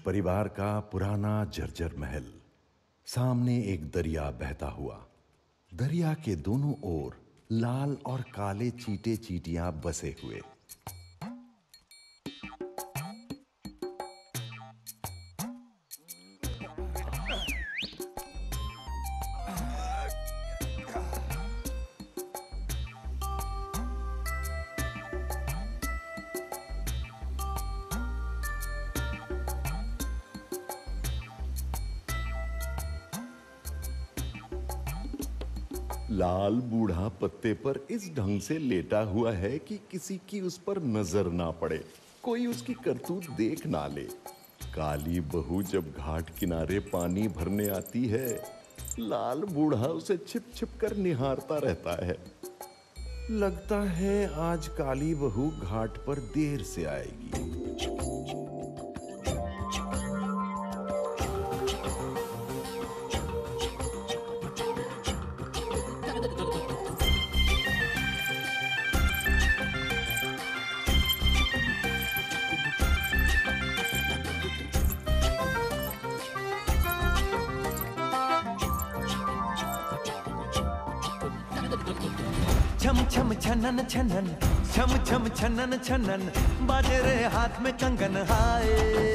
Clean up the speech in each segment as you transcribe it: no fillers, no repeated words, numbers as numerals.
परिवार का पुराना जर्जर महल। सामने एक दरिया बहता हुआ। दरिया के दोनों ओर लाल और काले चींटे चींटियां बसे हुए। लाल बूढ़ा पत्ते पर इस ढंग से लेटा हुआ है कि किसी की उस पर नजर ना पड़े, कोई उसकी करतूत देख ना ले। काली बहू जब घाट किनारे पानी भरने आती है, लाल बूढ़ा उसे छिप छिप कर निहारता रहता है। लगता है आज काली बहू घाट पर देर से आएगी। छम छम छनन छनन, छम छम छनन छनन, बाजे रे हाथ में कंगन। हाय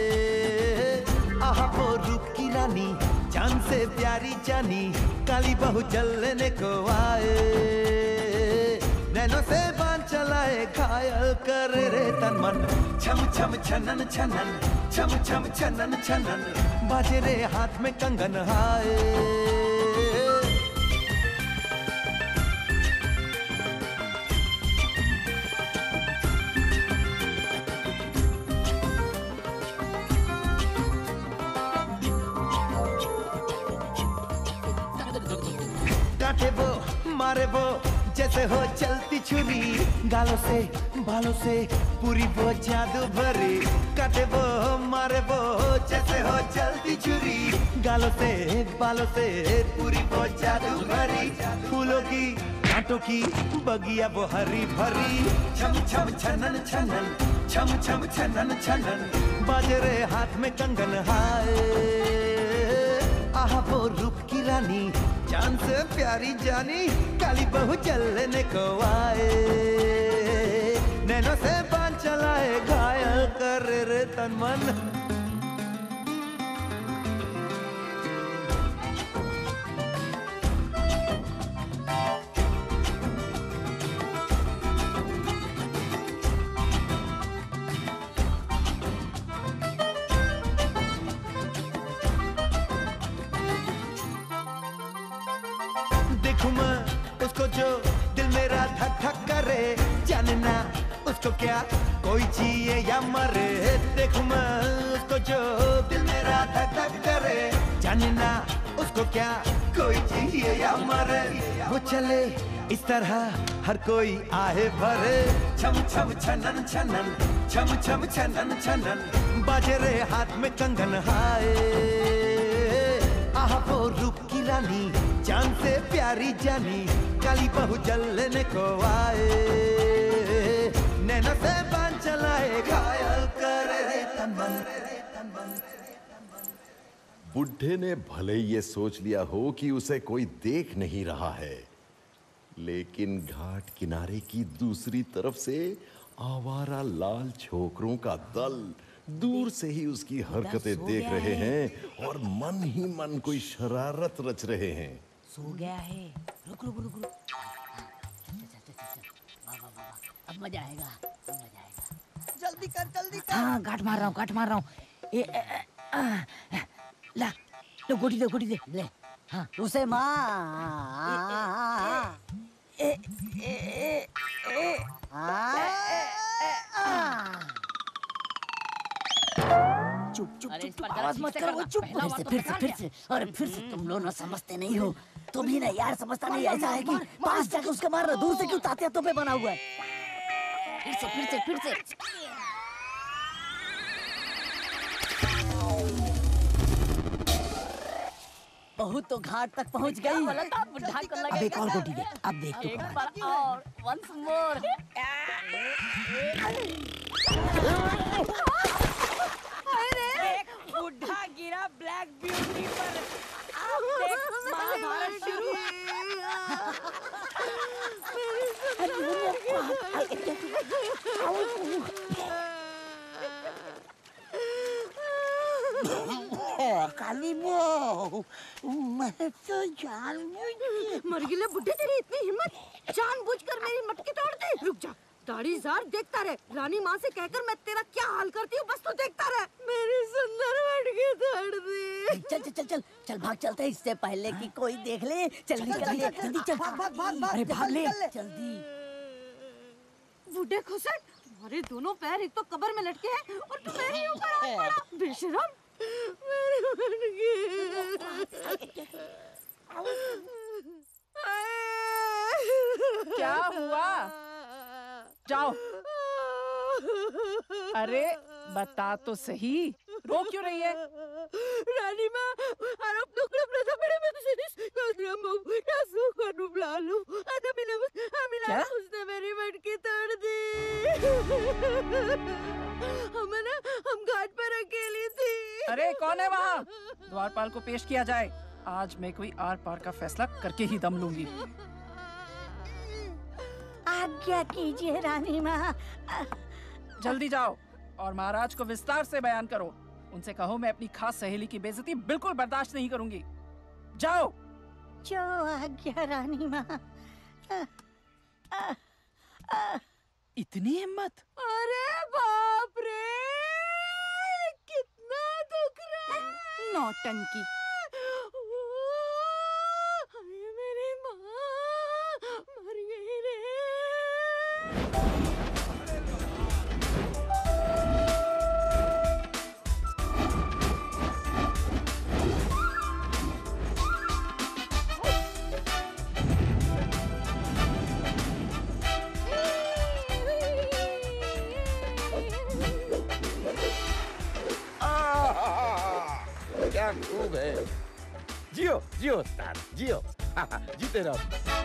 आहा वो रूप की रानी, चांद से प्यारी जानी, काली बहू चलने को आए। नैनों से बांध चलाए, घायल कर रे तन मन। छम छम छनन छनन, छम छम छनन छनन, बाजे रे हाथ में कंगन। हाय काटे वो मारे वो जैसे हो चलती छुरी, गालों से बालों से पूरी वो जादू भरी। काटे वो मारे वो जैसे हो चलती छुरी, गालों से बालों से पूरी वो जादू भरी। फूलों की कांटों की बगिया वो हरी भरी। छम छम छनन छनन, छम छम छनन छनन, बाजे रे हाथ में कंगन। हाय आहा वो रूप की रानी, जान से प्यारी जानी, काली बहू चलने को आए। नैनों से बांध चलाए, घायल कर रे तन मन। देखूं मैं उसको जो दिल मेरा धक धक करे, जानना उसको क्या कोई जिए या मरे। देखूं मैं उसको जो दिल मेरा धक धक करे, जानना उसको क्या कोई जिए या मरे। वो चले इस तरह हर कोई आहे भरे। छम छम छनन छनन, छम छम छनन छनन, बाजे रे हाथ में कंगन। हाय आहा वो रूप की रानी, जान से प्यारी जानी, काली बहू जलने को आए। नैनों से बांध चलाए, घायल कर रे तन मन। बुढ़े ने भले ये सोच लिया हो कि उसे कोई देख नहीं रहा है, लेकिन घाट किनारे की दूसरी तरफ से आवारा लाल छोकरों का दल दूर से ही उसकी हरकतें देख रहे हैं और मन ही मन कोई शरारत रच रहे हैं। सो गया है। रुक रुक रुक रुक। वाह वाह वाह, अब मजा आएगा, अब मजा आएगा। जल्दी कर जल्दी कर। हाँ गांठ मार रहा हूँ, गांठ मार रहा हूँ। ला लो, गोटी दे गोटी दे ले। हाँ उसे मार। चुप चुप चुप, आवाज मत करो, चुप। फिर से अरे फिर से तुम लोग ना समझते नहीं हो। तुम ही ना यार, समझता नहीं। ऐसा है कि पास जाके उसके मारना, दूर से क्यों तात्या तोपे बना हुआ है। फिर से बहुत तो घाट तक पहुंच गई। अब एक और गोटी दे, अब देख तो। एक बार और, once more। बुढ़ा गिरा ब्लैक ब्यूटी पर। अब देख महाभारत शुरू। काली बहू, मैं तो मर गिले बुड्ढे, तेरी इतनी हिम्मत, जानबूझकर मेरी मटकी तोड़ दी। रुक जा, दाढ़ीदार देखता रहे। रानी माँ से कहकर मैं तेरा क्या हाल करती हूँ, बस तू देखता रहे। मेरी सुंदर मटकी तोड़ दी। चल चल चल चल चल, भाग चलते हैं, इससे पहले कि कोई देख ले। चल निकल, जल्दी चल, भाग भाग भाग, अरे भाग ले जल्दी। बुड्ढे खुसट, तुम्हारे दोनों पैर एक तो कब्र में लटके हैं और तू मेरे ऊपर हाथ पड़ा। बेशरम, मेरी मटकी। क्या हुआ? जाओ। अरे बता तो सही, रो क्यों रही है? रानी माँ, harap nuklap pada medisinis kau mau masuk ke lalu ada mina उसने मेरी मटकी तोड़ दी। हम घाट पर अकेली थी। अरे कौन है वहाँ? द्वारपाल को पेश किया जाए। आज मैं कोई आर पार का फैसला करके ही दम लूंगी। आज्ञा कीजिए रानी माँ। जल्दी जाओ और महाराज को विस्तार से बयान करो। उनसे कहो मैं अपनी खास सहेली की बेइज्जती बिल्कुल बर्दाश्त नहीं करूंगी। जाओ। जो आज्ञा रानी माँ। इतनी हिम्मत? अरे बाप रे, कितना दुख रहा है। नौटंकी। मेरी माँ मर गई रे। क्या खूब है। जियो जियो उस्ताद, जियो। जीते रहो।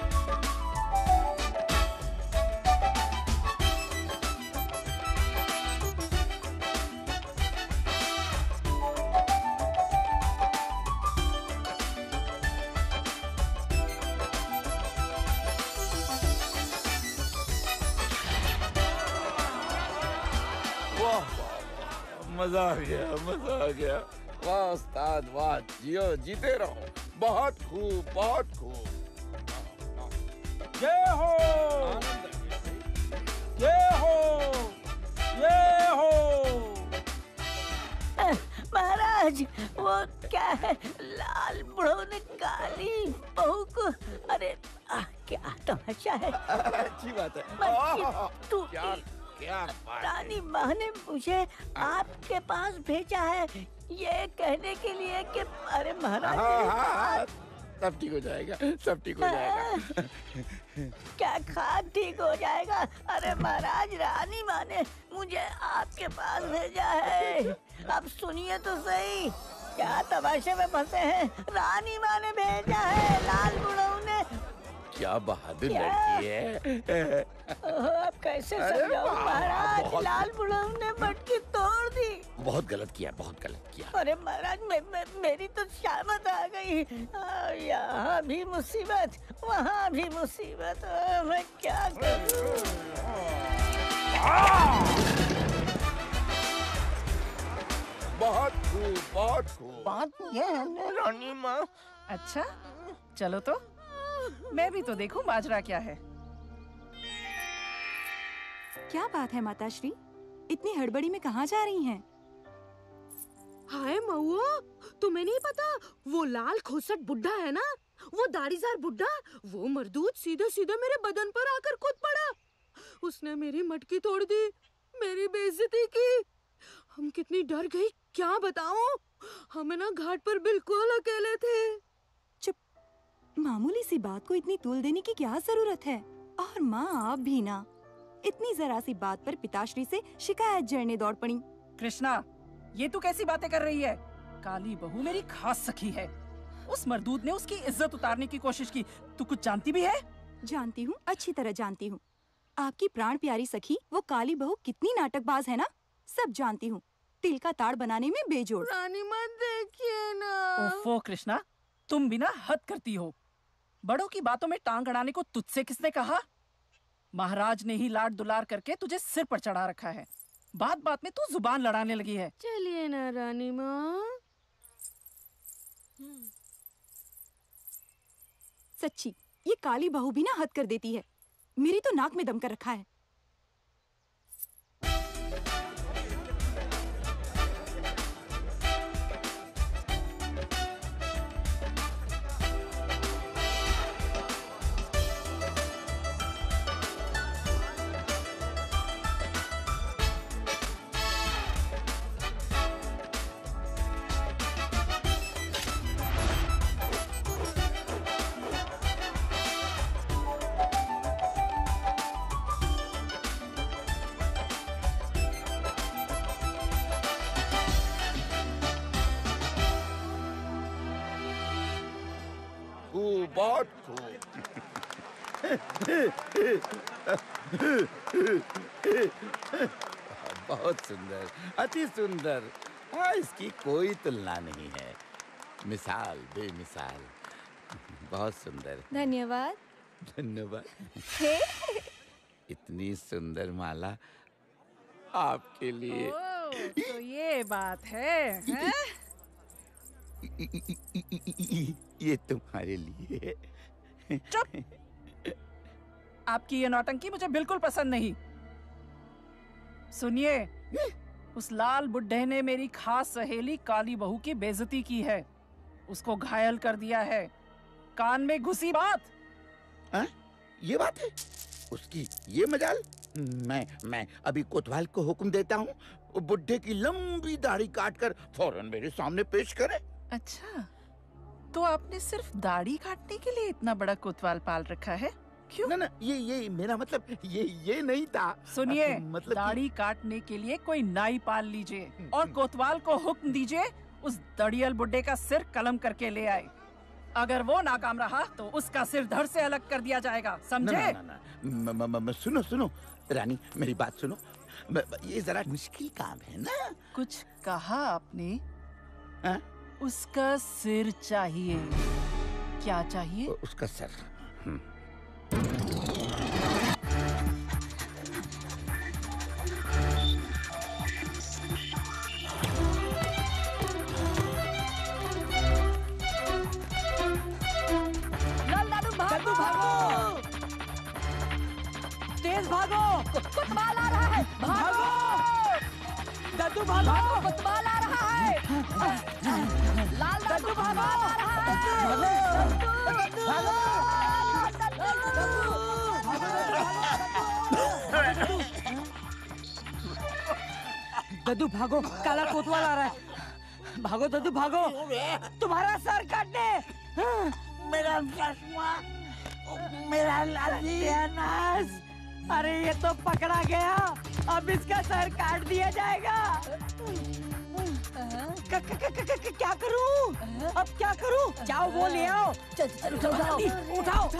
मजा आ गया, मजा आ गया। वाह उस्ताद वाह, जियो जीते रहो। बहुत खूब, बहुत खूब। ये हो, ये हो, ये हो। महाराज, वो क्या है, लाल बुढ़ो ने काली बहू को, अरे क्या तमाशा है। अच्छी बात है। तू क्या क्या बात है। रानी माँ ने मुझे आपके पास भेजा है, ये कहने के लिए कि अरे महाराज, सब ठीक हो जाएगा, सब ठीक हो जाएगा। क्या खाक ठीक हो जाएगा। अरे महाराज, रानी माँ ने मुझे आपके पास भेजा है। अब सुनिए तो सही, क्या तमाशे में फंसे हैं। रानी माँ ने भेजा है, लाल बुढ़ऊ ने। क्या बहादुर लड़की है। अब कैसे समझाऊं महाराज, लाल बुढ़ऊ ने मटकी तोड़ दी। बहुत गलत किया, बहुत गलत किया। अरे महाराज, मेरी तो शामत आ गई। यहाँ भी मुसीबत, वहाँ भी मुसीबत। मैं क्या करूं। बहुत खूब, बहुत खूब। बात ये है रानी माँ। अच्छा चलो तो मैं भी तो देखूं माजरा क्या है। क्या बात है माताश्री, इतनी हड़बड़ी में कहाँ जा रही हैं? हाय मऊआ, तुम्हें नहीं पता वो लाल खोसट बुड्ढा है ना, वो दाढ़ीदार बुड्ढा, वो मर्दूद सीधे सीधे मेरे बदन पर आकर कूद पड़ा। उसने मेरी मटकी तोड़ दी, मेरी बेइज्जती की। हम कितनी डर गई क्या बताऊं। हम ना घाट पर बिल्कुल अकेले थे। चुप, मामूली सी बात को इतनी तूल देने की क्या जरूरत है। और माँ आप भी ना, इतनी जरा सी बात पर पिताश्री से शिकायत जड़ने दौड़ पड़ी। कृष्णा, ये तू कैसी बातें कर रही है? काली बहू मेरी खास सखी है। उस मर्दूद ने उसकी इज्जत उतारने की कोशिश की। तू कुछ जानती भी है? जानती हूँ, अच्छी तरह जानती हूँ। आपकी प्राण प्यारी सखी वो काली बहू कितनी नाटकबाज है ना, सब जानती हूँ। तिल का ताड़ बनाने में बेजोड़। रानी माँ देखिए ना। ओफो कृष्णा, तुम भी ना हद करती हो। बड़ों की बातों में टांग अड़ाने को तुझसे किसने कहा? महाराज ने ही लाड दुलार करके तुझे सिर पर चढ़ा रखा है। बात बात में तू जुबान लड़ाने लगी है। चलिए ना रानी माँ। सच्ची ये काली बहू भी ना हद कर देती है। मेरी तो नाक में दम कर रखा है। बहुत खूब। बहुत सुंदर, अति सुंदर। हाँ, इसकी कोई तुलना नहीं है। मिसाल बेमिसाल, बहुत सुंदर। धन्यवाद। धन्यवाद। इतनी सुंदर माला आपके लिए। तो ये बात है, हैं? ये तुम्हारे लिए। चुप! आपकी ये नौटंकी मुझे बिल्कुल पसंद नहीं। सुनिए, उस लाल बुड्ढे ने मेरी खास सहेली काली बहू की बेइज्जती की है। उसको घायल कर दिया है। कान में घुसी बात। ये बात है उसकी, ये मजाल। मैं अभी कोतवाल को हुक्म देता हूँ, वो बुड्ढे की लंबी दाढ़ी काटकर फौरन मेरे सामने पेश करे। अच्छा, तो आपने सिर्फ दाढ़ी काटने के लिए इतना बड़ा कोतवाल पाल रखा है? क्यों? ना ये मेरा मतलब ये नहीं था। सुनिए, मतलब दाढ़ी काटने के लिए कोई नाई पाल लीजिए और कोतवाल को हुक्म दीजिए उस दड़ियल बुड्ढे का सिर कलम करके ले आए। अगर वो नाकाम रहा तो उसका सिर धड़ से अलग कर दिया जाएगा, समझे? ना। सुनो रानी, मेरी बात सुनो। ये जरा मुश्किल काम है ना। कुछ कहा आपने? हाँ? उसका सिर चाहिए। क्या चाहिए? उसका सर। दादू भागो! तेज भागो! कोतवाल आ रहा है! भागो! दादू भागो! कोतवाल आ रहा है! लाल दादू भागो! आ रहा है! दादू भागो! काला कोतवाल आ रहा है! भागो दादू भागो! तुम्हारा सर काटने! मेरा चश्मा, मेरा लाल, अरे ये तो पकड़ा गया। अब इसका सर काट दिया जाएगा। क्या करूं? अब क्या करूं? जाओ वो ले आओ। उठाओ।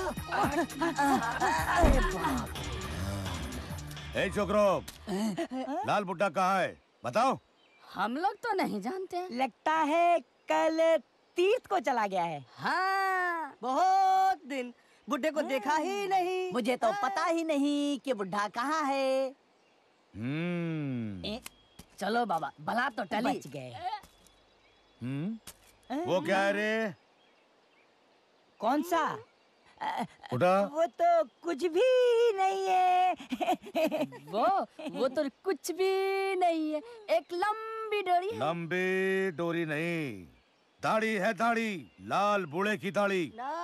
ए छोकरो, लाल बुड्ढा कहाँ है? बताओ। हम लोग तो नहीं जानते। लगता है कल तीर्थ को चला गया है। हाँ, बहुत दिन बुड्ढे को देखा ही नहीं। मुझे तो पता ही नहीं कि बुड्ढा कहाँ है। चलो बाबा, भला तो टली। बच गए। वो क्या है रे? कौन सा? उठा। वो तो कुछ भी नहीं है। वो तो कुछ भी नहीं है। एक लंबी डोरी है। लंबी डोरी नहीं, दाढ़ी है दाढ़ी, लाल बूढ़े की दाढ़ी।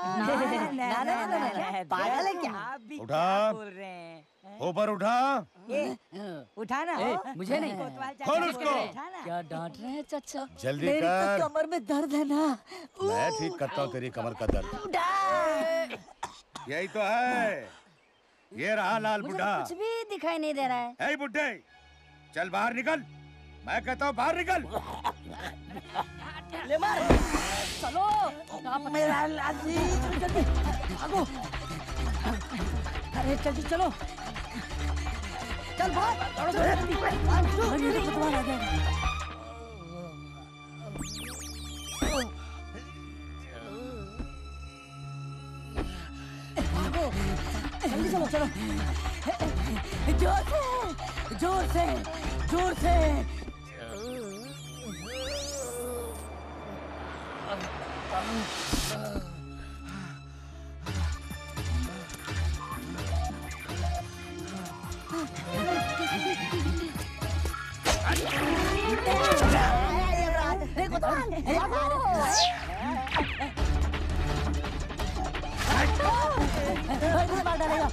पागल है क्या? उठा, बोल रहे हैं? ऊपर उठा। उठाना। मुझे नहीं। खोल उसको। क्या डांट रहे हैं चाचा? जल्दी मेरी कर। तो कमर में दर्द है ना। मैं ठीक करता हूँ तेरी कमर का दर्द। यही तो है, ये रहा लाल बुड्ढा। कुछ भी दिखाई नहीं दे रहा है। ए बुड्ढे, चल बाहर निकल। मैं कहता हूँ बाहर निकल। ले मार। चलो मेरा लाजी, जल्दी भागो। अरे जल्दी चलो। चल भाग। जल्दी चलो चलो। जोर से जोर से जोर से। देखो तो मार डालेगा।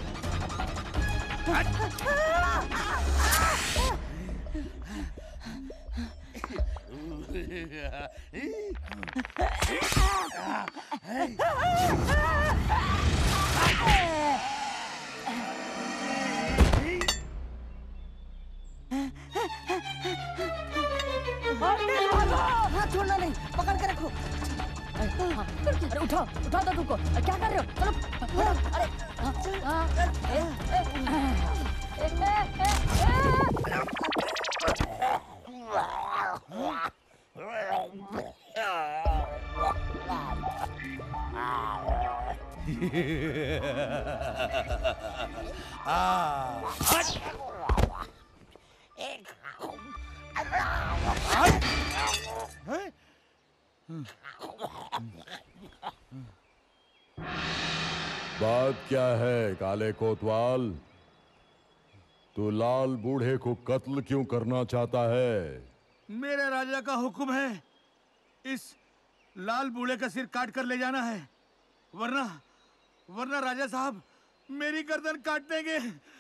हाथ छोड़ना नहीं, पकड़ के रखो। अरे उठाओ उठाओ तो तुमको, क्या कर रहे हो? चलो अरे बात क्या है काले कोतवाल? तू लाल बूढ़े को कत्ल क्यों करना चाहता है? मेरे राजा का हुक्म है, इस लाल बूढ़े का सिर काट कर ले जाना है, वरना वरना राजा साहब मेरी गर्दन काट देंगे।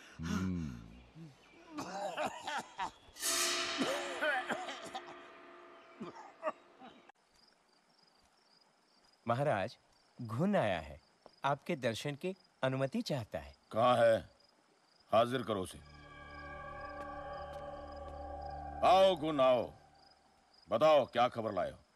महाराज, घुन आया है, आपके दर्शन की अनुमति चाहता है। कहाँ है? हाजिर करो उसे। आओ गुन आओ, बताओ क्या खबर लाए हो?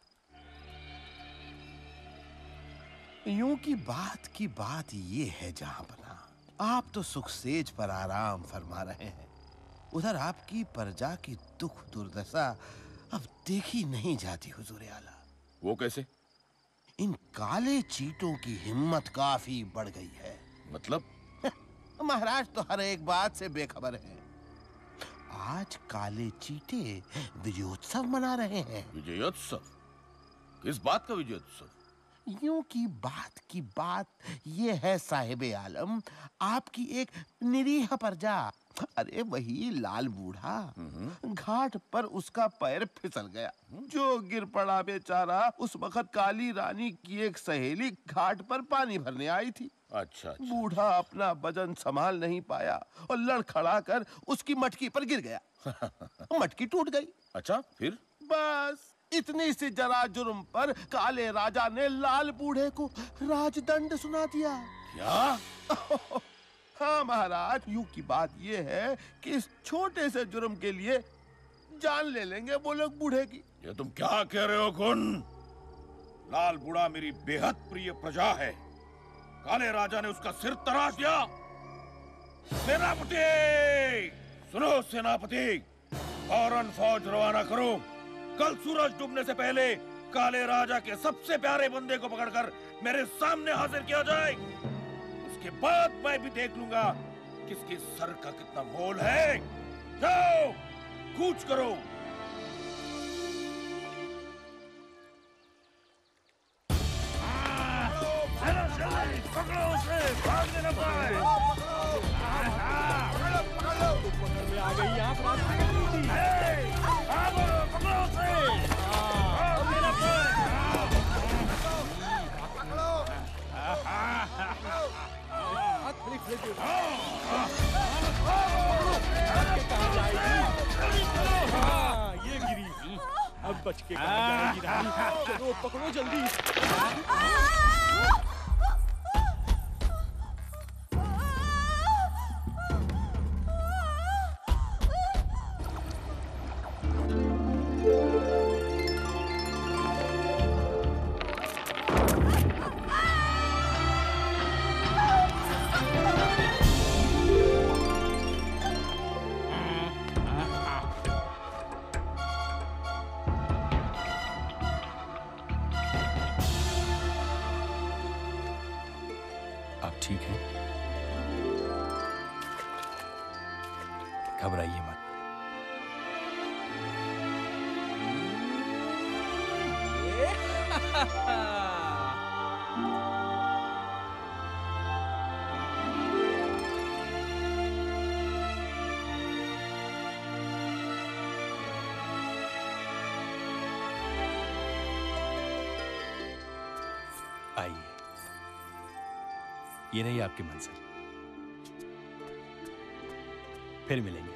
यूं की बात ये है जहां बना, आप तो सुखसेज पर आराम फरमा रहे हैं, उधर आपकी प्रजा की दुख दुर्दशा अब देखी नहीं जाती हुजूर आला। वो कैसे? इन काले चीटों की हिम्मत काफी बढ़ गई है। मतलब? महाराज तो हर एक बात से बेखबर है। आज काले चीटे विजयोत्सव मना रहे हैं। विजयोत्सव? किस बात का विजयोत्सव? यूं की बात ये है साहिबे आलम, आपकी एक निरीह प्रजा, अरे वही लाल बूढ़ा, घाट पर उसका पैर फिसल गया, जो गिर पड़ा बेचारा। उस वक्त काली रानी की एक सहेली घाट पर पानी भरने आई थी। अच्छा। बूढ़ा अपना वजन संभाल नहीं पाया और लड़खड़ा कर उसकी मटकी पर गिर गया। मटकी टूट गई। अच्छा, फिर? बस इतनी सी जरा जुर्म पर काले राजा ने लाल बूढ़े को राजदंड सुना दिया। क्या? हाँ महाराज, यूं की बात ये है कि इस छोटे से जुर्म के लिए जान ले लेंगे वो लोग बूढ़े की। ये तुम क्या कह रहे हो गुन? लाल बूढ़ा मेरी बेहद प्रिय प्रजा है, काले राजा ने उसका सिर तराश दिया। सेनापति, सुनो सेनापति, फौरन फौज रवाना करो। कल सूरज डूबने से पहले काले राजा के सबसे प्यारे बंदे को पकड़कर मेरे सामने हाजिर किया जाए। उसके बाद मैं भी देख लूंगा किसके सर का कितना मोल है। जाओ, कूच करो। पकड़ो उसे, भागने न पाए। पकड़ में आ गई, आंख मार दी। भागो, पकड़ो उसे। भागने न पाए। पकड़ो। ये गिरी, अब बच के कहाँ जाएगी रानी? चलो पकड़ो जल्दी। आप ठीक हैं? घबराइए मत। आइए, ये रही आपकी मंजिल। फिर मिलेंगे।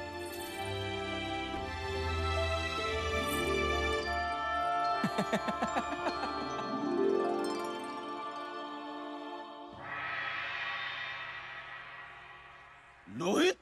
लोहित,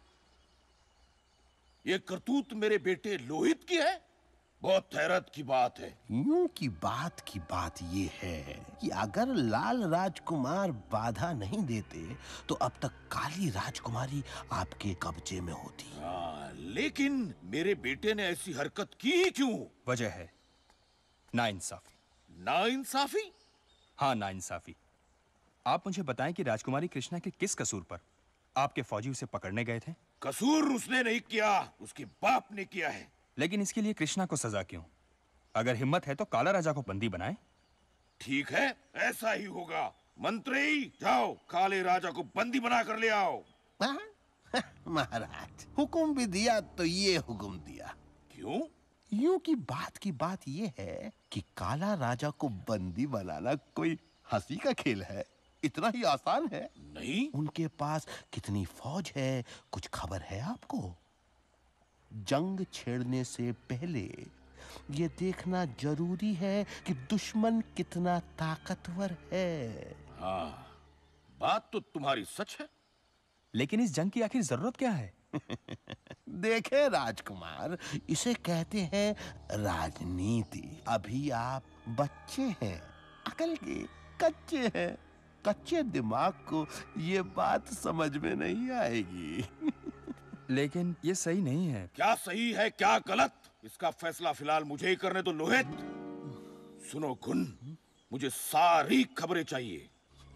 ये करतूत मेरे बेटे लोहित की है? बहुत हैरत की बात है। यूं की बात ये है कि अगर लाल राजकुमार बाधा नहीं देते तो अब तक काली राजकुमारी आपके कब्जे में होती। लेकिन मेरे बेटे ने ऐसी हरकत की ही क्यों? वजह है नाइंसाफी। नाइंसाफी? हाँ, नाइंसाफी। आप मुझे बताएं कि राजकुमारी कृष्णा के किस कसूर पर आपके फौजी उसे पकड़ने गए थे? कसूर उसने नहीं किया, उसके बाप ने किया है। लेकिन इसके लिए कृष्णा को सजा क्यों? अगर हिम्मत है तो काला राजा को बंदी बनाए। ठीक है, ऐसा ही होगा। मंत्री, जाओ काले राजा को बंदी बना कर ले आओ। महाराज, हुक्म भी दिया तो ये हुक्म दिया। क्यों? यूं की बात ये है कि काला राजा को बंदी बनाना कोई हंसी का खेल है? इतना ही आसान है? नहीं। उनके पास कितनी फौज है, कुछ खबर है आपको? जंग छेड़ने से पहले ये देखना जरूरी है कि दुश्मन कितना ताकतवर है। हाँ, बात तो तुम्हारी सच है। लेकिन इस जंग की आखिर जरूरत क्या है? देखे राजकुमार, इसे कहते हैं राजनीति। अभी आप बच्चे हैं, अकल के कच्चे हैं। कच्चे दिमाग को ये बात समझ में नहीं आएगी। लेकिन ये सही नहीं है। क्या सही है क्या गलत, इसका फैसला फिलहाल मुझे ही करने दो। लोहित सुनो गुन, मुझे सारी खबरें चाहिए।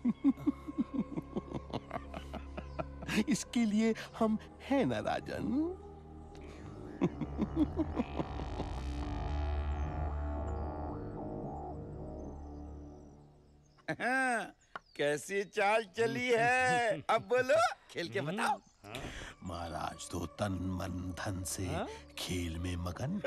इसके लिए हम हैं ना राजन। कैसी चाल चली है, अब बोलो, खेल के बताओ। महाराज तो तन मन धन से खेल में मगन।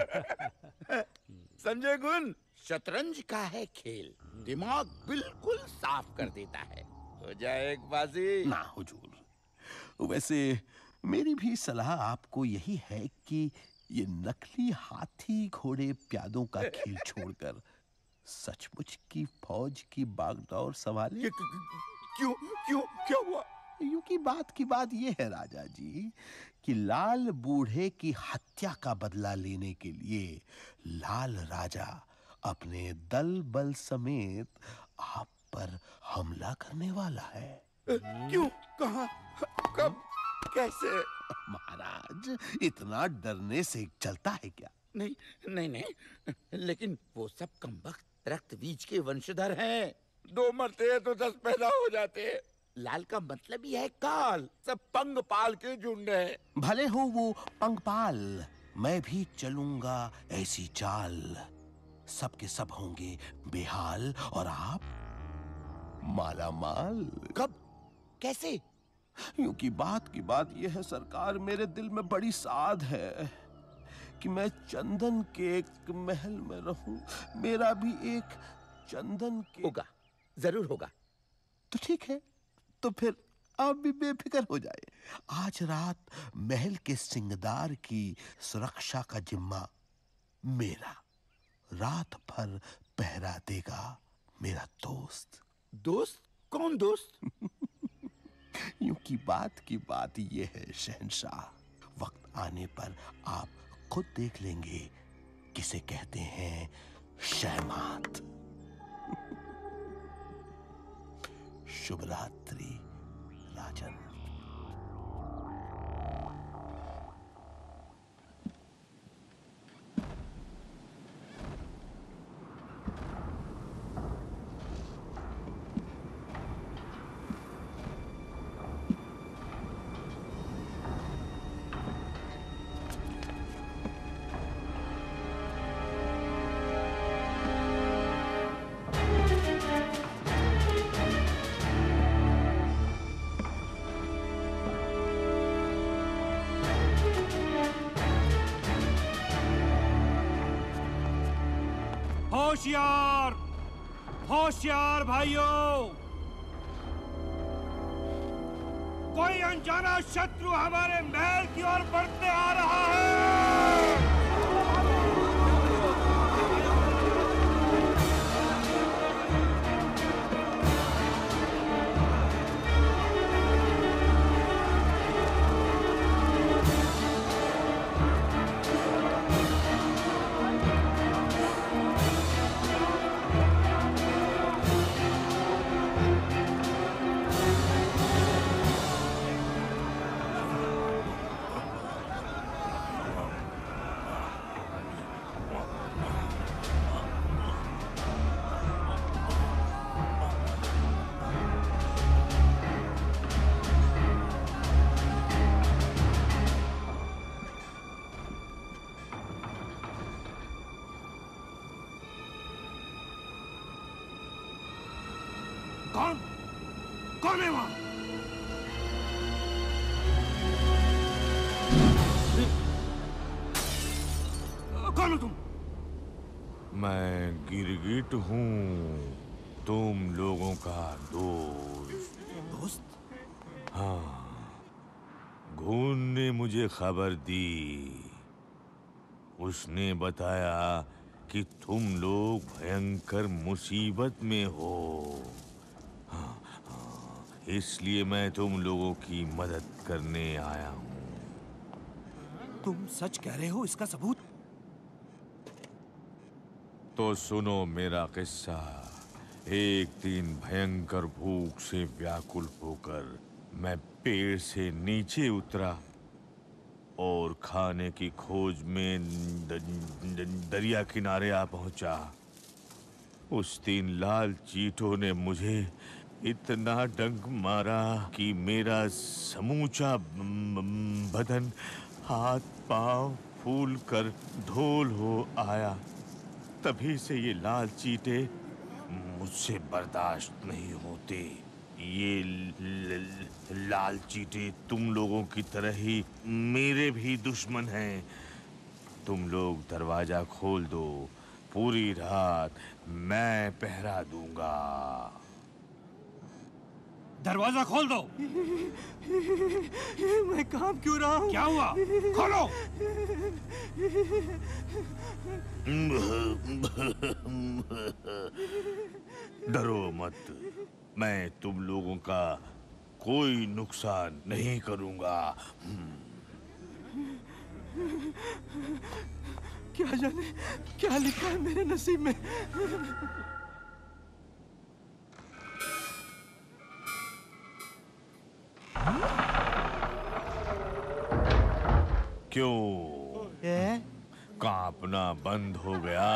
समझे गुन, शतरंज का है खेल, दिमाग बिल्कुल साफ कर देता है। हो जाए एक बाजी। ना हुजूर, वैसे मेरी भी सलाह आपको यही है कि ये नकली हाथी घोड़े प्यादों का खेल छोड़कर सचमुच की फौज की बागडोर संभाले। क्यों क्यों क्या हुआ? यूं की बात ये है राजा जी कि लाल बूढ़े की हत्या का बदला लेने के लिए लाल राजा अपने दल बल समेत आप पर हमला करने वाला है। क्यों, कहां, कब, कैसे? महाराज, इतना डरने से चलता है क्या? नहीं नहीं नहीं, लेकिन वो सब कमबख्त रक्त बीज के वंशधर हैं। 2 मरते हैं तो 10 पैदा हो जाते हैं। लाल का मतलब ही है काल, सब पंगपाल के झुंड है। भले हो वो पंगपाल, मैं भी चलूंगा ऐसी चाल। सबके सब होंगे बेहाल और आप माला माल। कब, कैसे? यूं की बात ये है सरकार, मेरे दिल में बड़ी साध है कि मैं चंदन के एक महल में रहूं। मेरा भी एक चंदन के होगा, जरूर होगा। तो ठीक है, तो फिर आप भी बेफिक्र हो जाए। आज रात महल के सिंगदार की सुरक्षा का जिम्मा मेरा। रात भर पहरा देगा मेरा दोस्त। दोस्त? कौन दोस्त? यूं की बात ये है शहंशाह, वक्त आने पर आप खुद देख लेंगे किसे कहते हैं शहमात। शुभ रात्रि राजन। होशियार, होशियार भाइयों, कोई अनजाना शत्रु हमारे महल की ओर बढ़ते आ रहा है। कौन कौन है वहां? कौन हो तुम? मैं गिरगिट हूँ, तुम लोगों का दोस्त। दोस्त? हाँ, घून ने मुझे खबर दी। उसने बताया कि तुम लोग भयंकर मुसीबत में हो। इसलिए मैं तुम लोगों की मदद करने आया हूँ। तुम सच कह रहे हो? इसका सबूत? तो सुनो मेरा किस्सा। एक दिन भयंकर भूख से व्याकुल होकर मैं पेड़ से नीचे उतरा और खाने की खोज में दरिया किनारे आ पहुंचा। उस दिन लाल चींटों ने मुझे इतना डंक मारा कि मेरा समूचा बदन, हाथ पांव फूल कर ढोल हो आया। तभी से ये लाल चींटे मुझसे बर्दाश्त नहीं होते। ये लाल चींटे तुम लोगों की तरह ही मेरे भी दुश्मन हैं। तुम लोग दरवाजा खोल दो, पूरी रात मैं पहरा दूंगा। दरवाजा खोल दो। मैं काम क्यों रहा हूँ? क्या हुआ? खोलो। डरो मत, मैं तुम लोगों का कोई नुकसान नहीं करूंगा। क्या जाने क्या लिखा है मेरे नसीब में। क्यों कांपना बंद हो गया?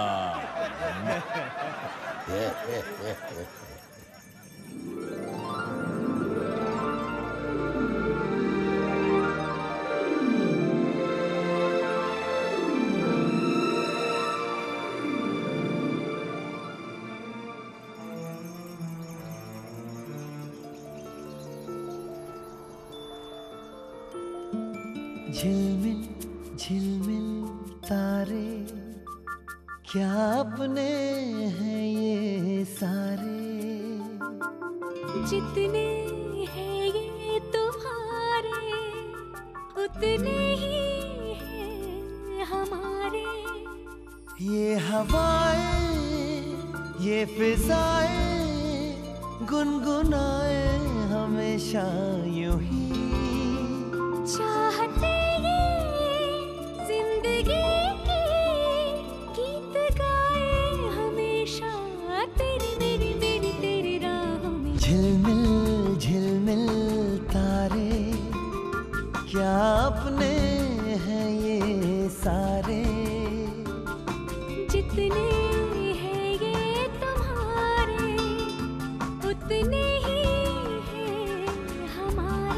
झिलमिल झिलमिल तारे क्या अपने हैं ये सारे, जितने हैं ये तुम्हारे उतने ही हैं हमारे। ये हवाएं ये फिजाएं गुनगुनाए हमेशा यूं ही। चाहते जिंदगी की गीत गाए हमेशा तेरी मेरी मेरी तेरी राह में। झिलमिल झिलमिल तारे क्या अपने हैं ये सारे, जितने हैं ये तुम्हारे उतने ही हैं हमारे।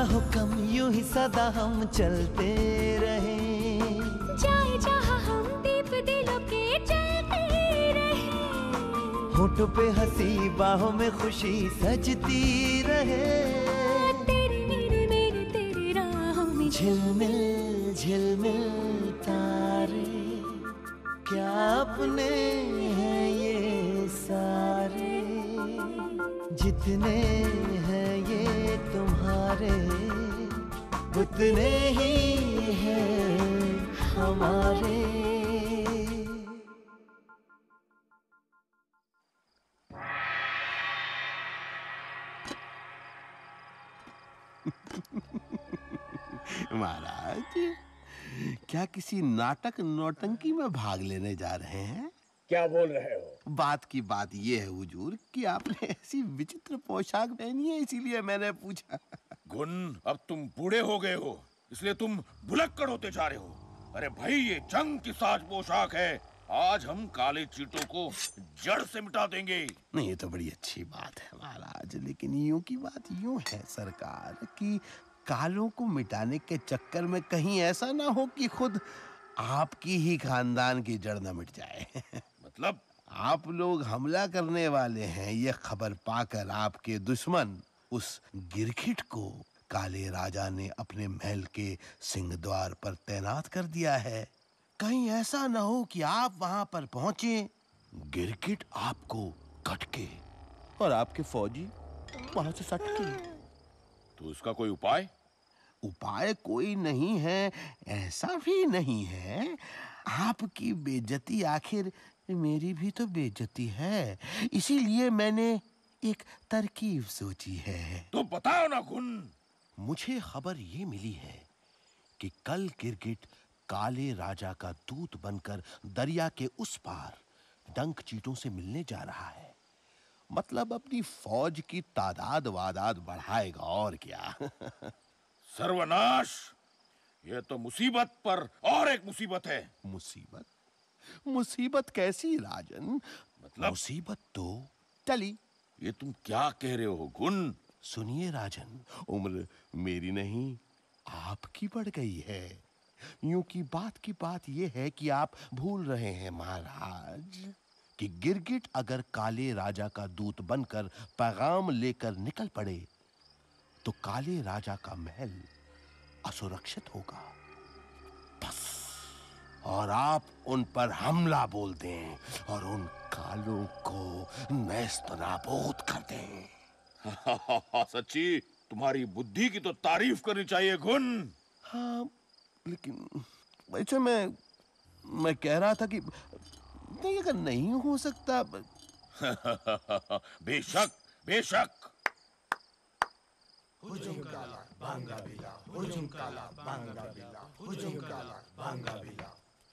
हुक्म यूं ही सदा हम चलते रहे, जाए जहाँ हम दीप दिलों के जलते रहे, होठों पे हंसी बाहों में खुशी सजती रहे, तेरी मेरी मेरी तेरी राहों में झिलमिल झिलमिल तारे क्या अपने हैं ये सारे, जितने हैं ये तुम्हारे उतने ही हैं हमारे। महाराज, क्या किसी नाटक नौटंकी में भाग लेने जा रहे हैं? क्या बोल रहे हो? बात की बात ये है हुजूर कि आपने ऐसी विचित्र पोशाक पहनी है, इसीलिए मैंने पूछा। गुन, अब तुम बूढ़े हो गए हो, इसलिए तुम भुलक्कड़ होते जा रहे हो। अरे भाई, ये जंग की साज पोशाक है। आज हम काले चीटों को जड़ से मिटा देंगे। नहीं, ये तो बड़ी अच्छी बात है महाराज, लेकिन यूं की बात यूं है सरकार कि कालों को मिटाने के चक्कर में कहीं ऐसा ना हो कि खुद आपकी ही खानदान की जड़ न मिट जाए। मतलब? आप लोग हमला करने वाले हैं, ये खबर पाकर आपके दुश्मन उस गिरगिट को काले राजा ने अपने महल के सिंहद्वार पर तैनात कर दिया है। कहीं ऐसा ना हो कि आप वहां पर पहुंचे, गिरगिट आपको कट के और आपके फौजी वहां से सट के। तो इसका कोई उपाय? उपाय कोई नहीं है, ऐसा भी नहीं है। आपकी बेइज्जती आखिर मेरी भी तो बेइज्जती है, इसीलिए मैंने एक तरकीब सोची है। तो बताओ ना गुन। मुझे खबर ये मिली है कि कल गिरगिट काले राजा का दूत बनकर दरिया के उस पार डंक चीटों से मिलने जा रहा है। मतलब अपनी फौज की तादाद वादाद बढ़ाएगा और क्या। सर्वनाश! यह तो मुसीबत पर और एक मुसीबत है। मुसीबत? मुसीबत कैसी राजन? मतलब? मुसीबत तो टली। ये तुम क्या कह रहे हो गुन? सुनिए राजन, उम्र मेरी नहीं आपकी बढ़ गई है। यूं की बात ये है कि आप भूल रहे हैं महाराज कि गिरगिट अगर काले राजा का दूत बनकर पैगाम लेकर निकल पड़े तो काले राजा का महल असुरक्षित होगा। बस, और आप उन पर हमला बोल दें और उन कालों को नेस्तनाबूद कर दें। सच्ची, तुम्हारी बुद्धि की तो तारीफ करनी चाहिए गुन। हाँ, लेकिन वैसे मैं कह रहा था कि नहीं, अगर नहीं हो सकता। बेशक बेशक। हुजुम काला बांगा बिला, हुजुम काला बांगा बिला, हुजुम काला बांगा बिला।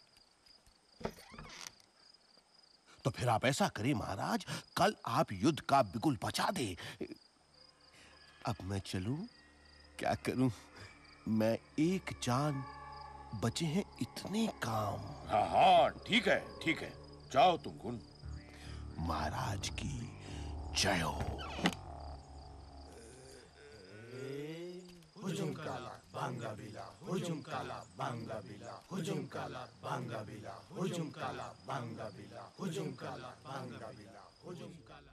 तो फिर आप ऐसा करें महाराज, कल आप युद्ध का बिगुल बचा दे। अब मैं चलूं? क्या करूं? मैं एक जान बचे हैं इतने काम। हाँ हाँ, ठीक है ठीक है, जाओ तुम गुन। महाराज की जय हो। हुजुम काला बांगा बिला, हुजुम काला बांगा बिला, हुजुम काला बांगा बिला, हुजुम काला बांगा बिला, हुजुम काला बांगा बिला, हुजुम काला।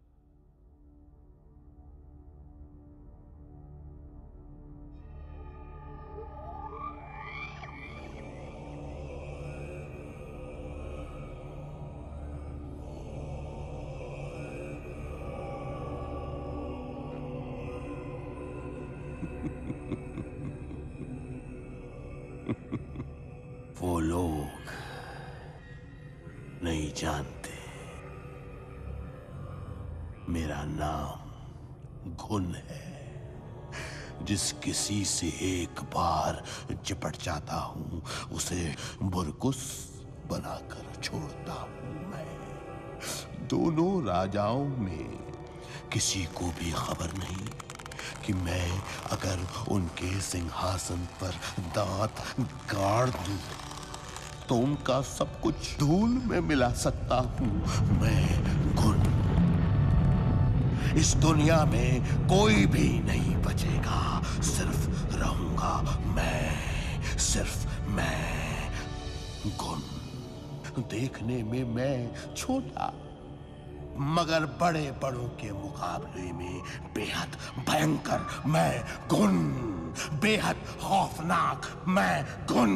वो लोग नहीं जानते मेरा नाम घुन है। जिस किसी से एक बार चिपट जाता हूं उसे बुरकुस बनाकर छोड़ता हूं मैं। दोनों राजाओं में किसी को भी खबर नहीं कि मैं अगर उनके सिंहासन पर दांत गाड़ दूं तो उनका सब कुछ धूल में मिला सकता हूं। मैं घुन इस दुनिया में कोई भी नहीं बचेगा। सिर्फ रहूंगा मैं, सिर्फ मैं। गुण देखने में मैं छोटा, मगर बड़े बड़ों के मुकाबले में बेहद भयंकर मैं गुण, बेहद खौफनाक मैं गुण।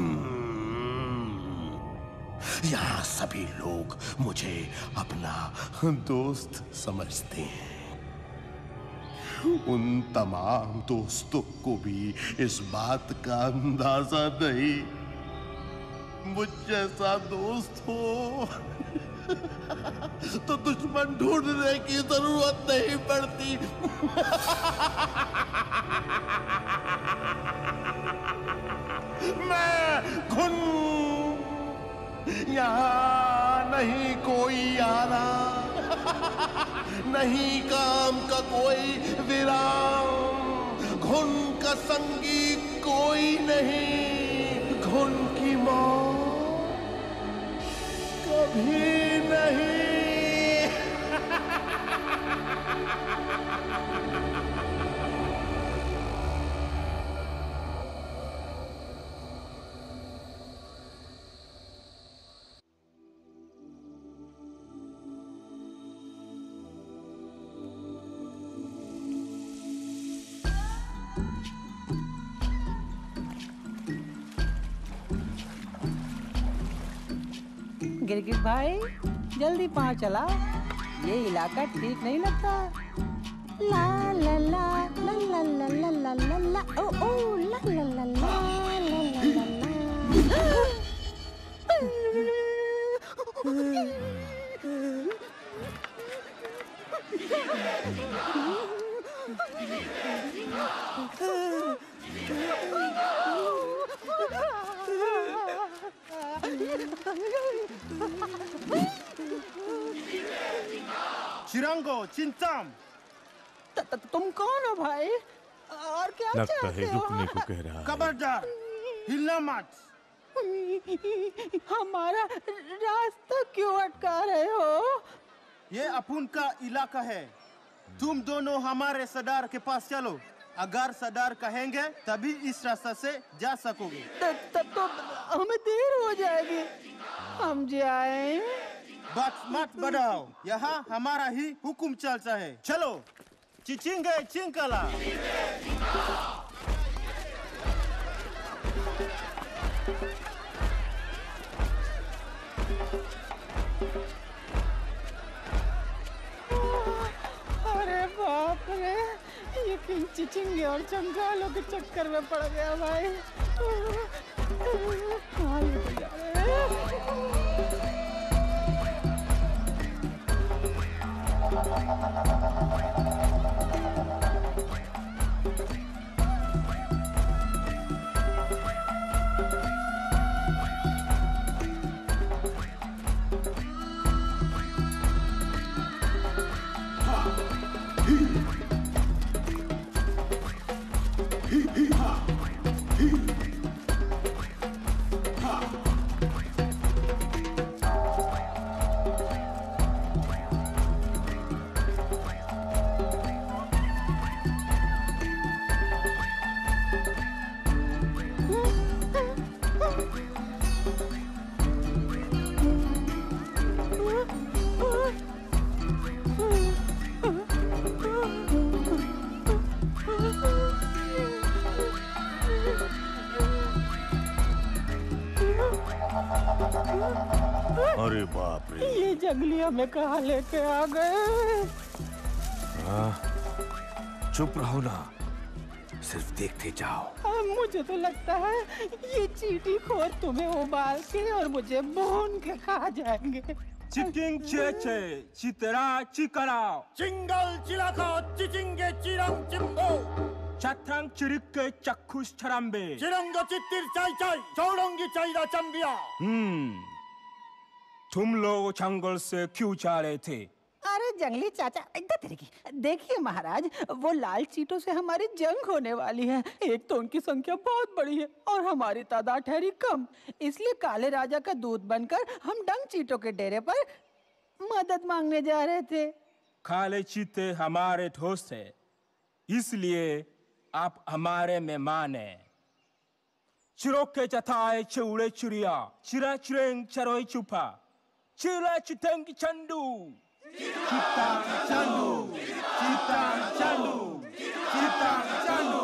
यहाँ सभी लोग मुझे अपना दोस्त समझते हैं। उन तमाम दोस्तों को भी इस बात का अंदाजा नहीं, मुझ जैसा दोस्त हो तो दुश्मन ढूंढने की जरूरत नहीं पड़ती। मैं खुन, यहाँ नहीं कोई आना, नहीं काम का कोई विराम, घुन का संगी कोई नहीं, घुन की मौत कभी नहीं। गिरगिट भाई जल्दी पाँव चला, ये इलाका ठीक नहीं लगता। ला ला ला ला ला ला ला ला ला ला ओ ओ ला ला ला ला ला ला चिरंगो चिंताम, तुम कौन हो भाई और क्या लगता चाहते है हो? रुकने को कह रहा है। खबरदार हिलना मत। हमारा रास्ता क्यों अटका रहे हो? ये अपुन का इलाका है, तुम दोनों हमारे सरदार के पास चलो। अगर सरदार कहेंगे तभी इस रास्ते से जा सकोगे। तब तो हमें देर हो जाएगी, हम जाएं। बात मत बढ़ाओ, यहाँ हमारा ही हुक्म चलता है। चलो चिचिंगे चिंकला। अरे बाप रे, ये किन चिचिंगे और चंगालों के चक्कर में पड़ गया भाई। कहाँ लेके जा रहे हैं? अरे बाप रे, ये जंगली हमें कहाँ लेके आ गए? चुप रहो ना, सिर्फ देखते जाओ। मुझे तो लगता है ये चींटी खोर तुम्हें उबाल के और मुझे भून के खा जाएंगे। चिकिंग चेचे चितरा चिकराओ चिंगल चिलाका चिचिंगे चिरंग चिम्बो चाथांग चिरिके चक्खुस छराम्बे चिरंग चित्तिर चाई चाई चौड़ंगी चाइदा चंबिया। तुम लोग जंगल से क्यों जा रहे थे? अरे जंगली चाचा, इधर देखिए, देखिए महाराज, वो लाल चीटों से हमारी जंग होने वाली है। एक तो उनकी संख्या बहुत बड़ी है और हमारी तादाद ठहरी कम, इसलिए काले राजा का दूत बनकर हम डंग चीटों के डेरे पर मदद मांगने जा रहे थे। काले चीते हमारे दोस्त है, इसलिए आप हमारे मेहमान हैं। चिरोके चताए चूड़े चुरिया, चिरा चिरेंग चरोय चुपा, चिरा चितंग चंडू, चितांग चंडू, चितांग चंडू, चितांग चंडू।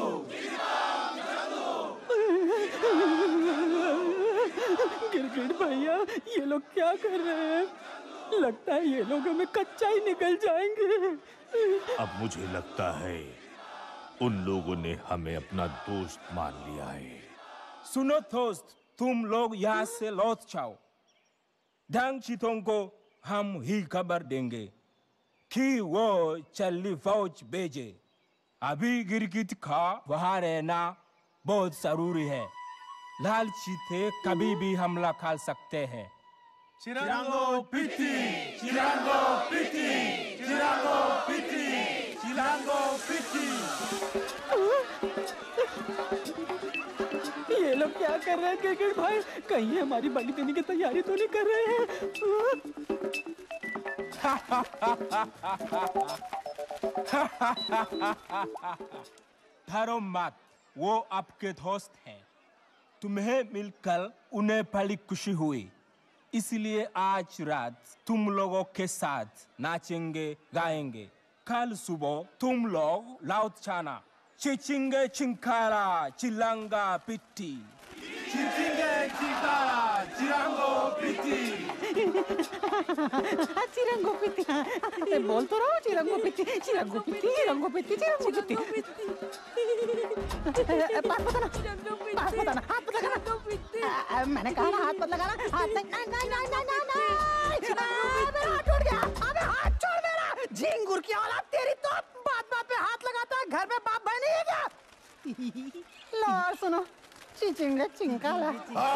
गिरगिट भैया, ये लोग क्या कर रहे हैं? लगता है ये लोग हमें कच्चा ही निकल जाएंगे। अब मुझे लगता है उन लोगों ने हमें अपना दोस्त मान लिया है। सुनो दोस्त, तुम लोग यहाँ से लौट जाओ। ढंग चीतों को हम ही खबर देंगे कि वो चली फौज भेजे। अभी गिरगिट का वहाँ रहना बहुत जरूरी है। लाल चीते कभी भी हमला कर सकते हैं। चिरांगो पिटी, चिरांगो पिटी, चिरांगो पिटी, चिरांगो पिटी। ये लोग क्या कर रहे हैं गिरगिट भाई? कहीं हमारी बलि देने की तैयारी तो नहीं कर रहे हैं? डरो मत, वो आपके दोस्त हैं। तुम्हें मिलकर उन्हें बड़ी खुशी हुई, इसलिए आज रात तुम लोगों के साथ नाचेंगे गाएंगे। कल सुबह तुम लोग लौट जाना। चिचिंगे चिंकारा चिलंगा पिट्टी, चिचिंगे चिंकारा चिरंगो पिट्टी। चिरंगो पिट्टी बोल तो रहा हूँ। चिरंगो पिट्टी, चिरंगो पिट्टी, चिरंगो पिट्टी, चिरंगो पिट्टी। पास बताना, पास बताना, हाथ मत लगाना। मैंने कहा ना हाथ मत लगाना। हाथ नहीं, नहीं, नहीं, नहीं, नहीं, नहीं। मेरा हाथ टूट गया। अबे हाथ छोड़ मेरा। झिंगुर की औलाद तेरी तो बात बात पे हाथ लगाता है। घर में बाप भाई नहीं है क्या? लो और सुनो, चिचिंगे चिंकाला।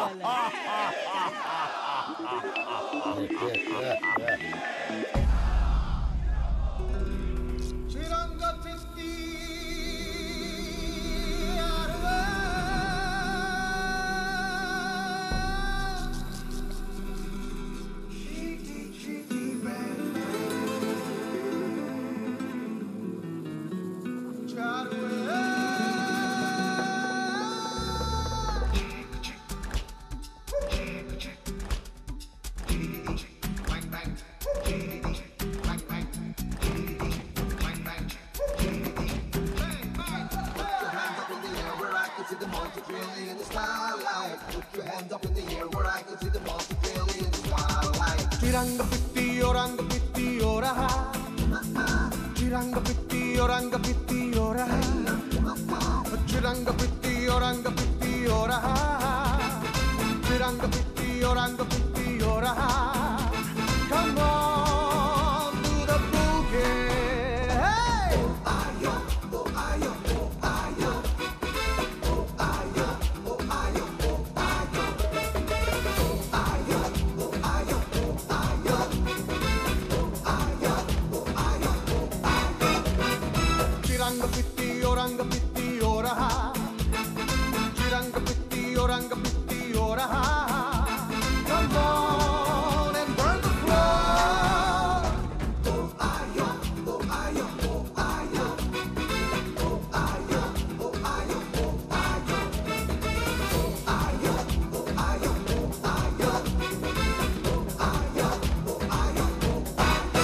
चिरंग पिट्टी हो रहा, चिरंग पिट्टी हो रहा, चिरंग पिट्टी हो रहा, चिरंग पिट्टी हो रहा। Come on, do the boogie. Hey! Oh, ayo, oh, ayo, oh, ayo. Oh, ayo, oh, ayo, oh, ayo. Oh, ayo, oh, ayo, oh, ayo. Oh, ayo, oh, ayo, oh, ayo. चिरंग पिट्टी हो रहा, चिरंग पिट्टी हो रहा। Come on and burn the floor. Oh, ayo, oh, ayo, oh, ayo. Oh, ayo, oh, ayo, oh, ayo. Oh, ayo, oh, ayo, oh, ayo. Oh, ayo, oh, ayo, oh, ayo.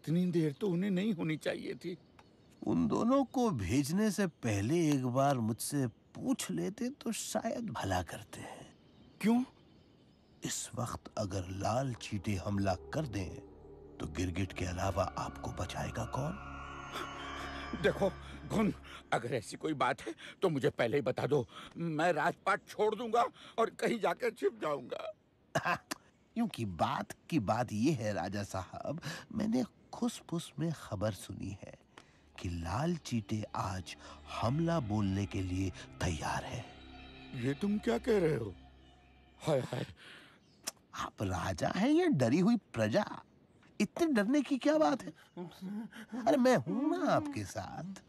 इतनी देर तो उन्हें नहीं होनी चाहिए थी। उन दोनों को भेजने से पहले एक बार मुझसे पूछ लेते तो शायद भला करते हैं। क्यों? इस वक्त अगर लाल चीते हमला कर दें तो गिरगिट के अलावा आपको बचाएगा कौन? देखो घुन, अगर ऐसी कोई बात है तो मुझे पहले ही बता दो। मैं राजपाट छोड़ दूंगा और कहीं जाकर छिप जाऊंगा। क्योंकि बात की बात ये है राजा साहब, मैंने खुसफुस में खबर सुनी है कि लाल चीते आज हमला बोलने के लिए तैयार है। ये तुम क्या कह रहे हो? हाय हाय। आप राजा हैं या डरी हुई प्रजा? इतने डरने की क्या बात है? अरे मैं हूं ना आपके साथ।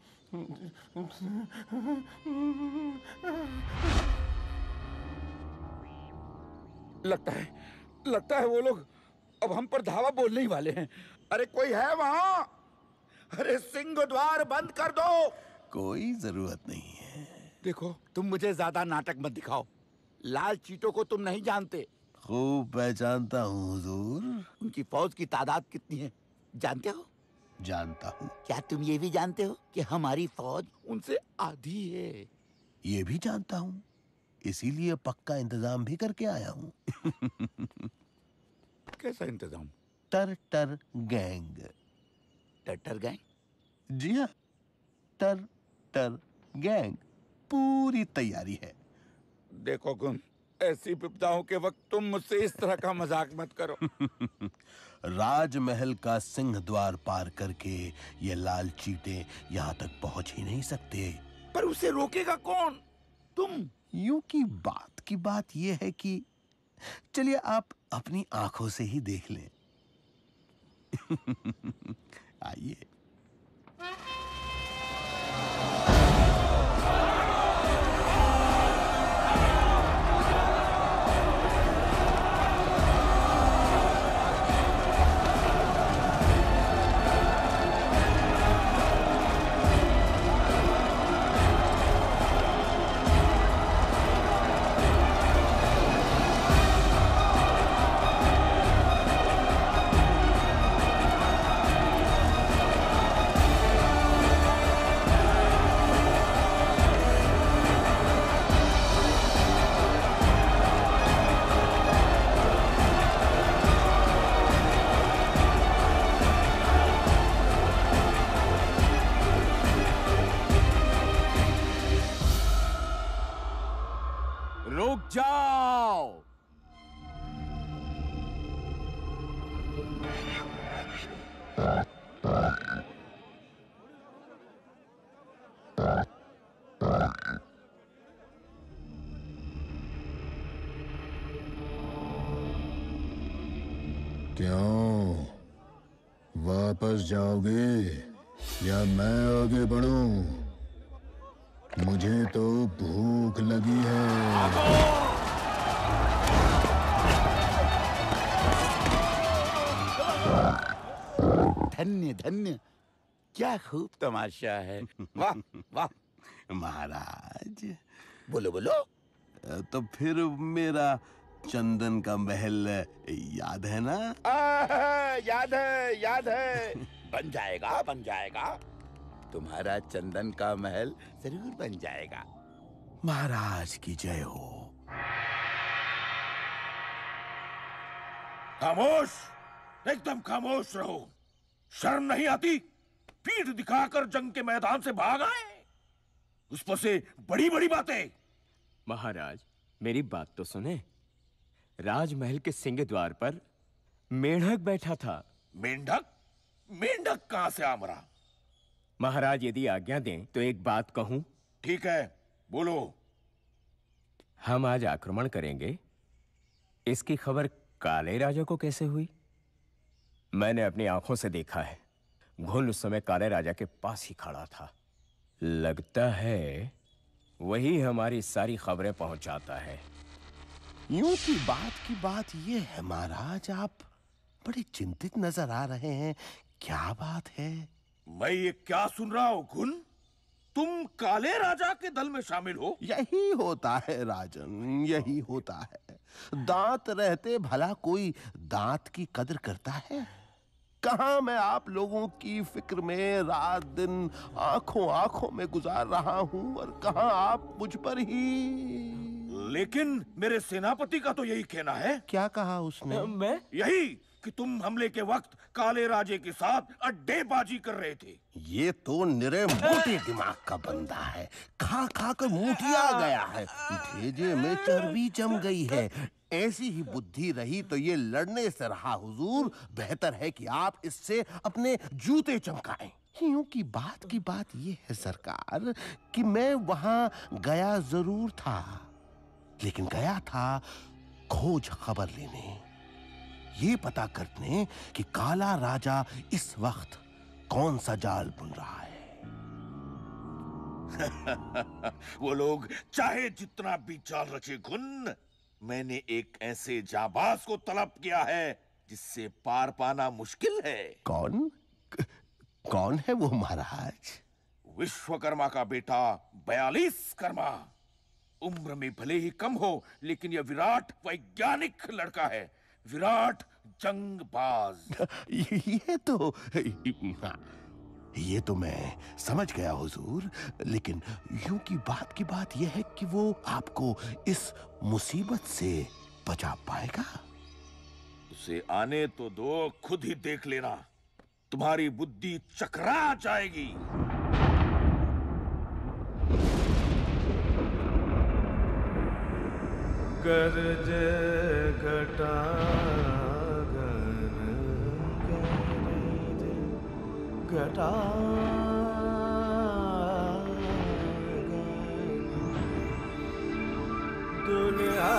लगता है वो लोग अब हम पर धावा बोलने ही वाले हैं। अरे कोई है वहां? अरे सिंह द्वार बंद कर दो। कोई जरूरत नहीं है। देखो तुम मुझे ज्यादा नाटक मत दिखाओ। लाल चीतों को तुम नहीं जानते। खूब पहचानता हूँ हुजूर। उनकी फौज की तादाद कितनी है जानते हो? जानता हूँ। क्या तुम ये भी जानते हो कि हमारी फौज उनसे आधी है? ये भी जानता हूँ, इसीलिए पक्का इंतजाम भी करके आया हूँ। कैसा इंतजाम? टर गैंग। टर गैंग? जी हाँ, टर गैंग। पूरी तैयारी है। देखो गुन, ऐसी विपदाओं के वक्त तुम मुझसे इस तरह का मजाक मत करो। राजमहल का सिंह द्वार पार करके ये लाल चीते यहाँ तक पहुंच ही नहीं सकते। पर उसे रोकेगा कौन? तुम। यूं की बात ये है कि चलिए आप अपनी आंखों से ही देख लें। आइए। रुक जाओ। क्यों वापस जाओगे या मैं आगे बढ़ूं? मुझे तो भूख लगी है। धन्य धन्य, क्या खूब तमाशा है। वाह वाह। महाराज बोलो बोलो। तो फिर मेरा चंदन का महल याद है ना? याद है। बन जाएगा। तुम्हारा चंदन का महल जरूर बन जाएगा। महाराज की जय हो। खामोश, एकदम खामोश रहो। शर्म नहीं आती? पीठ दिखाकर जंग के मैदान से भाग आए, उस पर से बड़ी बड़ी बातें। महाराज मेरी बात तो सुने। राजमहल के सिंह द्वार पर मेंढक बैठा था। मेंढक कहां से आमरा? महाराज यदि आज्ञा दें तो एक बात कहूं? ठीक है, बोलो। हम आज आक्रमण करेंगे, इसकी खबर काले राजा को कैसे हुई? मैंने अपनी आंखों से देखा है। घुन उस समय काले राजा के पास ही खड़ा था। लगता है वही हमारी सारी खबरें पहुंचाता है। यूं की बात ये है महाराज, आप बड़े चिंतित नजर आ रहे हैं। क्या बात है? मैं ये क्या सुन रहा हूँ घुन? तुम काले राजा के दल में शामिल हो? यही होता है राजन, यही होता है। दांत रहते भला कोई दांत की कदर करता है? कहाँ मैं आप लोगों की फिक्र में रात दिन आंखों आंखों में गुजार रहा हूँ और कहाँ आप मुझ पर ही। लेकिन मेरे सेनापति का तो यही कहना है। क्या कहा उसने? मैं यही कि तुम हमले के वक्त काले राजे के साथ अड्डेबाजी कर रहे थे। ये तो निरे मोटे दिमाग का बंदा है, खा खा कर मोटिया गया है, भेजे में चर्बी जम गई है। ऐसी ही बुद्धि रही तो ये लड़ने से रहा हुजूर, बेहतर है कि आप इससे अपने जूते चमकाएं। यूं की बात ये है सरकार कि मैं वहां गया जरूर था, लेकिन गया था खोज खबर लेने, ये पता करने कि काला राजा इस वक्त कौन सा जाल बुन रहा है। वो लोग चाहे जितना भी जाल रचे गुन, मैंने एक ऐसे जाबाज को तलब किया है जिससे पार पाना मुश्किल है। कौन है वो महाराज? विश्वकर्मा का बेटा 42 कर्मा। उम्र में भले ही कम हो, लेकिन यह विराट वैज्ञानिक लड़का है, विराट जंगबाज। ये तो मैं समझ गया हुजूर, लेकिन यूं की बात यह है कि वो आपको इस मुसीबत से बचा पाएगा? उसे आने तो दो, खुद ही देख लेना, तुम्हारी बुद्धि चकरा जाएगी। गरज घटा घटा दुनिया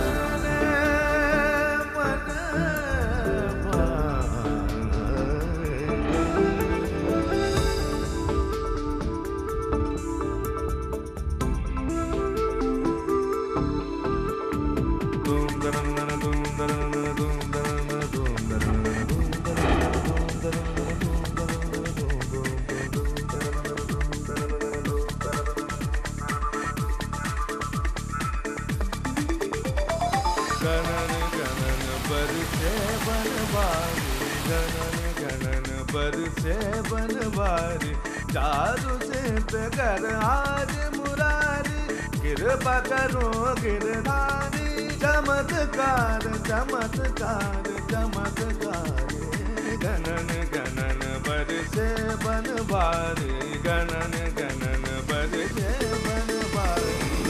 से बनवारी जादू से कर आज मुरारी, कृपा करो गिरधारी, चमत्कार चमत्कार चमत्कार। गणन गणन बरसे बनवारी, गणन गणन बरसे बनवारी।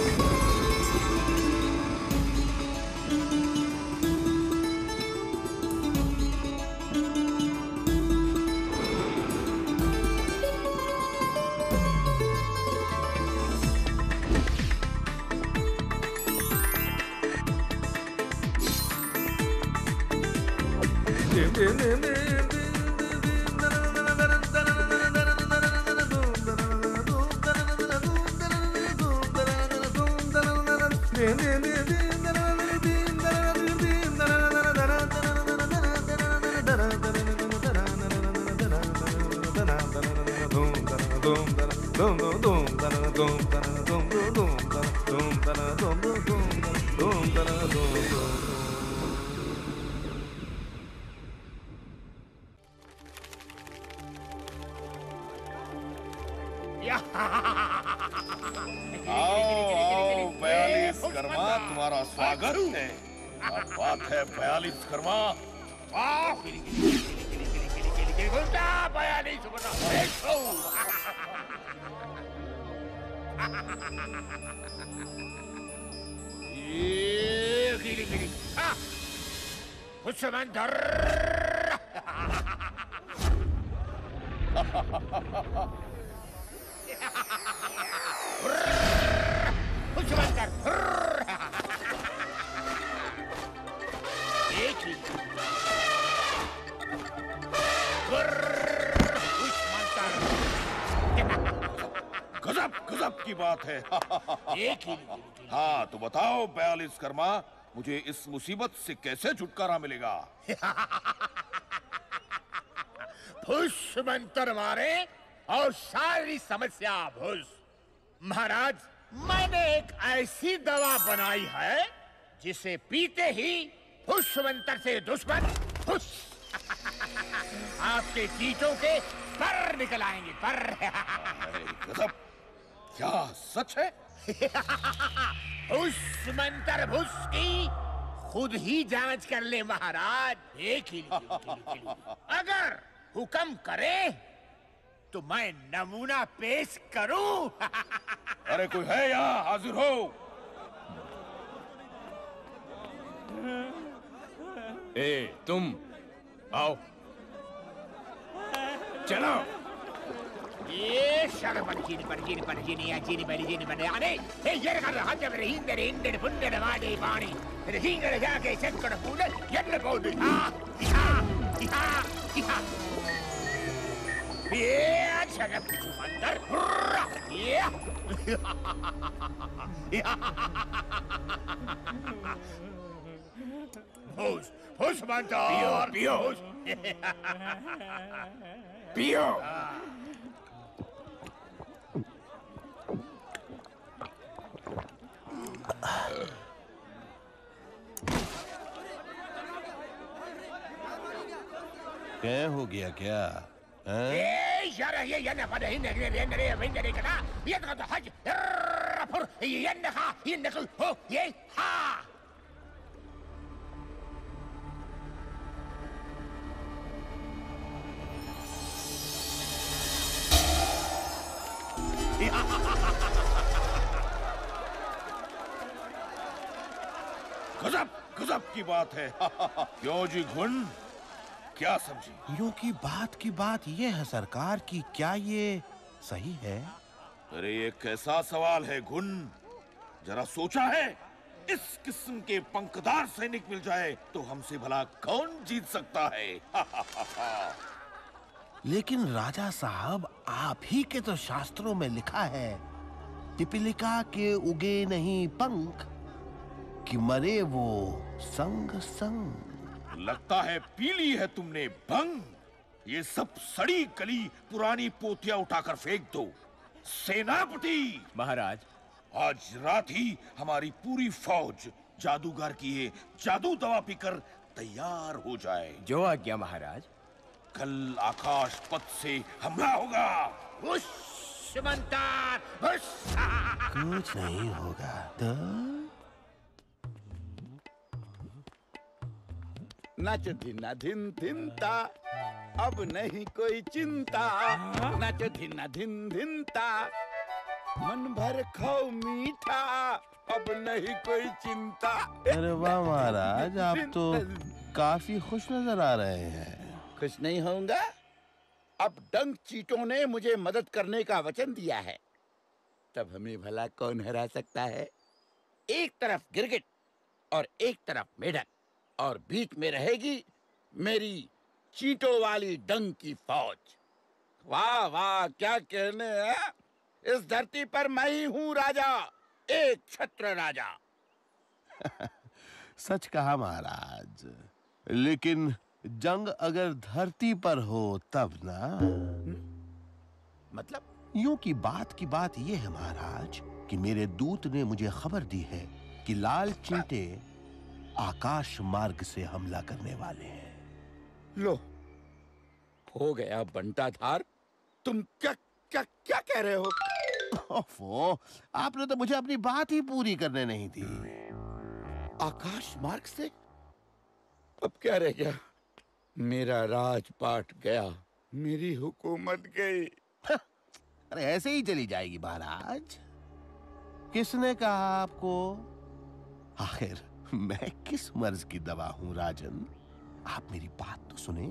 आओ 42 कर्मा, तुम्हारा स्वागत है। क्या बात है 42 कर्मा। पुष्पमंतर एक ही गजब गजब की बात है। एक ही। हाँ तो बताओ 42 कर्मा, मुझे इस मुसीबत से कैसे छुटकारा मिलेगा? पुष्प मंत्र मारे और सारी समस्या भूल। महाराज, मैंने एक ऐसी दवा बनाई है जिसे पीते ही पुष्प मंत्र से दुश्मन खुश। आपके चीटों के पर निकल आएंगे पर। गजब, क्या सच है? उस मंत्र भुस की खुद ही जांच कर ले महाराज। एक ही अगर हुक्म करे तो मैं नमूना पेश करूं। अरे कोई है यहाँ? हाजिर हो। ए तुम आओ, चलो। ये शर्मन चीनी पर चीनी पर चीनी या चीनी पहली चीनी बने आने ये कर रहा जब हिंदर हिंदर फुंदर वादे पानी हिंगर जाके चक्कर पूरे यन्न पौधे ये शर्म अंदर ये होश होश मानता पियो पियो। क्या हो गया क्या? यार ये यन्न पड़े हिंदर हिंदर कना ये तो हज रफुर यन्न खा यन्न हो ये हा। गजब गजब की बात है। क्यों जी घुन, क्या समझी? यूं की बात ये है सरकार कि क्या ये सही है? अरे ये कैसा सवाल है घुन, जरा सोचा है? इस किस्म के पंखदार सैनिक मिल जाए तो हमसे भला कौन जीत सकता है? लेकिन राजा साहब, आप ही के तो शास्त्रों में लिखा है, पिपीलिका के उगे नहीं पंख कि मरे वो संग संग। लगता है पीली है तुमने भंग। ये सब सड़ी गली पुरानी पोथियां उठाकर फेंक दो। सेनापति महाराज, आज रात ही हमारी पूरी फौज जादूगर की ये जादू दवा पीकर तैयार हो जाए। जो आज्ञा महाराज। कल आकाश पथ से हमला होगा। मंतार कुछ नहीं होगा तो नाच धिना धिन धिनता अब नहीं कोई चिंता। नाच धिना धिन धिनता मन भर खाओ मीठा अब नहीं कोई चिंता। अरे वाह महाराज, आप तो काफी खुश नजर आ रहे हैं। खुश नहीं होऊंगा? अब डंक चीटों ने मुझे मदद करने का वचन दिया है, तब हमें भला कौन हरा सकता है? एक तरफ गिरगिट और एक तरफ मेढक और बीच में रहेगी मेरी चीटों वाली डंक की फौज। वाह वाह, क्या कहने हैं? इस धरती पर मैं ही हूँ राजा, एक छत्र राजा। सच कहा महाराज, लेकिन जंग अगर धरती पर हो तब ना। मतलब? यूं की बात ये है महाराज कि मेरे दूत ने मुझे खबर दी है कि लाल चींटे आकाश मार्ग से हमला करने वाले हैं। लो, हो गया बंटा धार। तुम क्या क्या क्या कह रहे हो? ओफो, आपने तो मुझे अपनी बात ही पूरी करने नहीं दी। आकाश मार्ग से? अब क्या रह गया? मेरा राजपाट गया, मेरी हुकूमत गई। अरे ऐसे ही चली जाएगी महाराज। किसने कहा आपको? आखिर मैं किस मर्ज की दवा हूं राजन? आप मेरी बात तो सुने।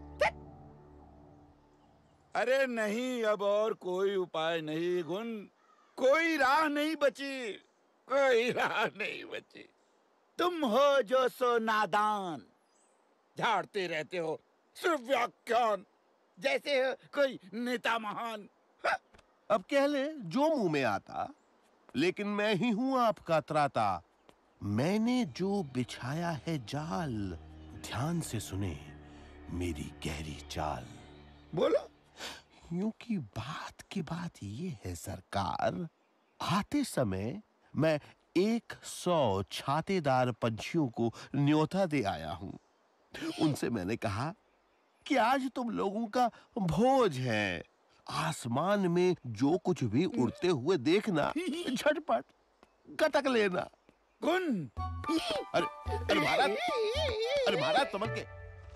अरे नहीं, अब और कोई उपाय नहीं गुण, कोई राह नहीं बची, कोई राह नहीं बची। तुम हो जो सो नादान, झाड़ते रहते हो सिर्फ व्याख्यान, जैसे हो कोई नेता महान। अब कह ले जो मुंह में आता, लेकिन मैं ही हूं आपका त्राता। मैंने जो बिछाया है जाल, ध्यान से सुने मेरी गहरी चाल। बोलो। यूं की बात ये है सरकार, आते समय मैं 100 छातेदार पंछियों को न्योता दे आया हूं। उनसे मैंने कहा कि आज तुम लोगों का भोज है। आसमान में जो कुछ भी उड़ते हुए देखना, झटपट गटक लेना। गुन अरे महाराज समझ के।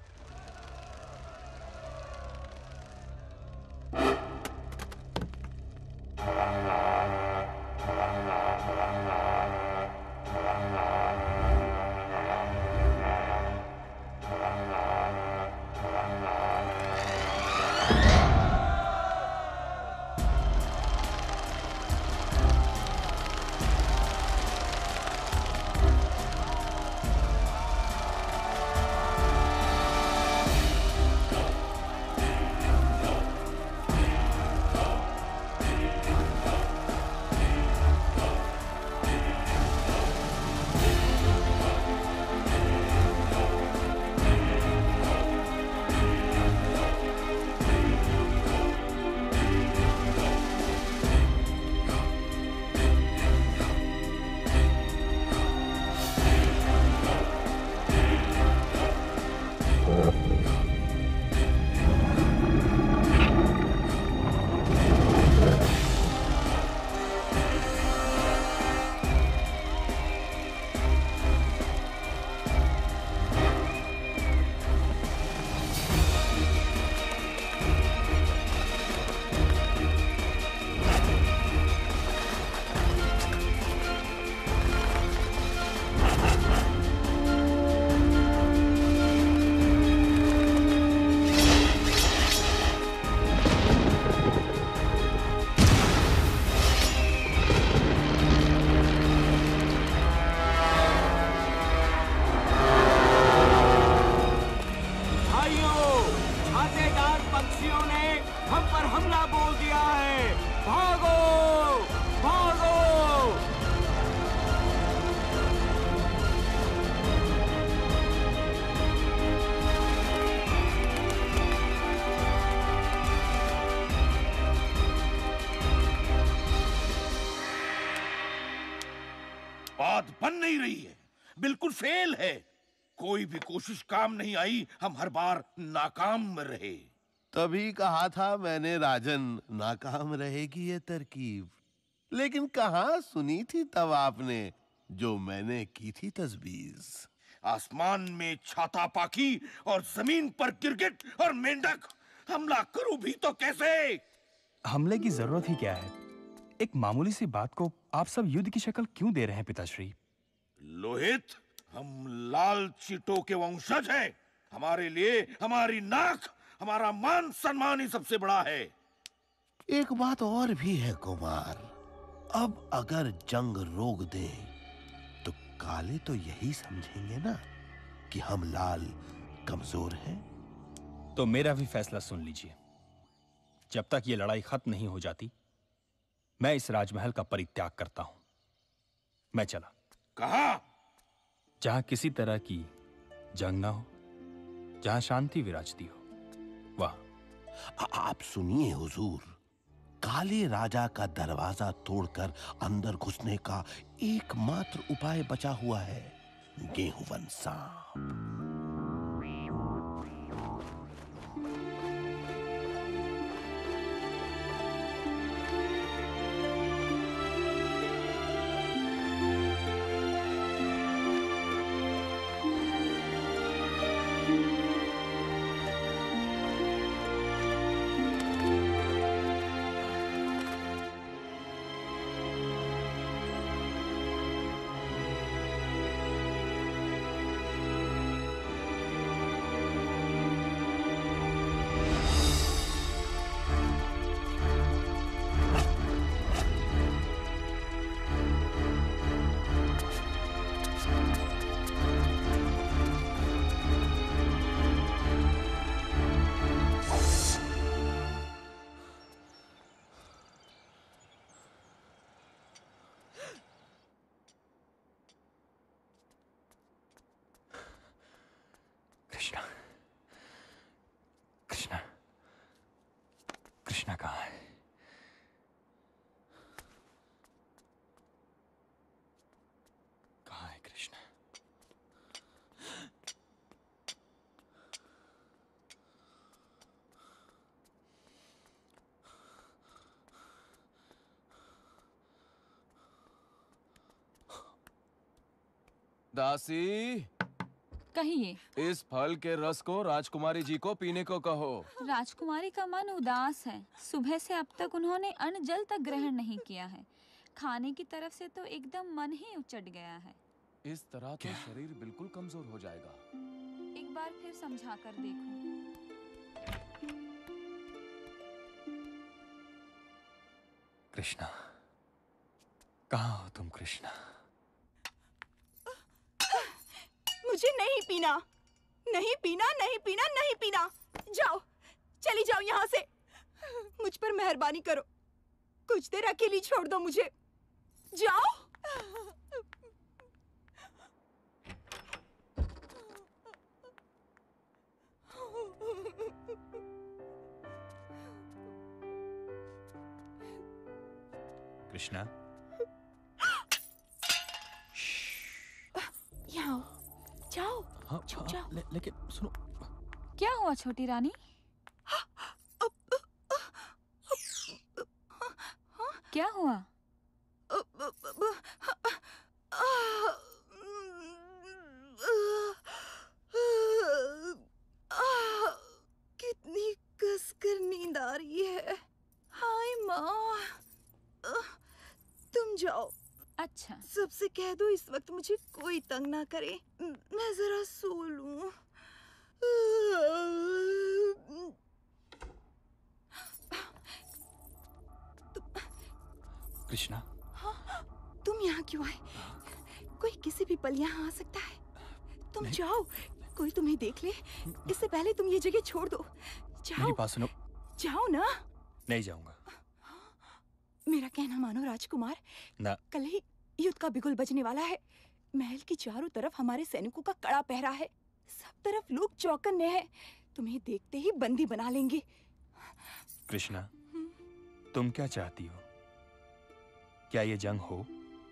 बात बन नहीं रही है, बिल्कुल फेल है। कोई भी कोशिश काम नहीं आई, हम हर बार नाकाम रहे। तभी कहा था मैंने राजन, नाकाम रहेगी ये तरकीब। लेकिन कहाँ सुनी थी तब आपने जो मैंने की थी तजवीज। आसमान में छाता पाकी और जमीन पर गिरगिट और मेंढक। हमला करूं भी तो कैसे? हमले की जरूरत ही क्या है? एक मामूली सी बात को आप सब युद्ध की शक्ल क्यों दे रहे हैं पिताश्री? लोहित, हम लाल चीटों के वंशज हैं। हमारे लिए हमारी नाक, हमारा मान सम्मान ही सबसे बड़ा है। एक बात और भी है कुमार, अब अगर जंग रोक दे तो काले तो यही समझेंगे ना कि हम लाल कमजोर हैं। तो मेरा भी फैसला सुन लीजिए। जब तक ये लड़ाई खत्म नहीं हो जाती, मैं इस राजमहल का परित्याग करता हूं। मैं चला। कहां? जहां किसी तरह की जंग ना हो, जहां शांति विराजती हो, वहां। आप सुनिए हुजूर, काले राजा का दरवाजा तोड़कर अंदर घुसने का एकमात्र उपाय बचा हुआ है, गेहूं सांप। कृष्णा, कृष्णा, कृष्णा कहाँ है? कहाँ है कृष्णा? दासी, कहिए। इस फल के रस को राजकुमारी जी को पीने को कहो। राजकुमारी का मन उदास है। सुबह से अब तक उन्होंने अन्न जल तक ग्रहण नहीं किया है। खाने की तरफ से तो एकदम मन ही उचट गया है। इस तरह तो शरीर बिल्कुल कमजोर हो जाएगा। एक बार फिर समझा कर देखो। कृष्णा, कहाँ हो तुम कृष्णा? मुझे नहीं पीना, नहीं पीना, नहीं पीना, नहीं पीना। जाओ, चली जाओ यहाँ से। मुझ पर मेहरबानी करो, कुछ देर अकेली छोड़ दो मुझे। जाओ। कृष्णा, यहाँ आओ। जाओ। हाँ, छुप जाओ। लेकिन सुनो। क्या हुआ छोटी रानी? क्या हुआ? कितनी कसकर नींद आ रही है। हाय माँ, तुम जाओ। अच्छा। सबसे कह दो इस वक्त मुझे कोई तंग ना करे, मैं जरा सो लूं। कृष्णा, तुम यहाँ क्यों आए? कोई किसी भी पल यहाँ आ सकता है। तुम जाओ, कोई तुम्हें देख ले इससे पहले तुम ये जगह छोड़ दो। जाओ। मेरी बात सुनो। जाओ ना। नहीं जाऊंगा। मेरा कहना मानो राजकुमार, ना। कल ही युद्ध का बिगुल बजने वाला है। महल की चारों तरफ हमारे सैनिकों का कड़ा पहरा है। सब तरफ लोग चौकन्ने हैं। तुम्हें देखते ही बंदी बना लेंगे। कृष्णा, तुम क्या चाहती हो? क्या ये जंग हो?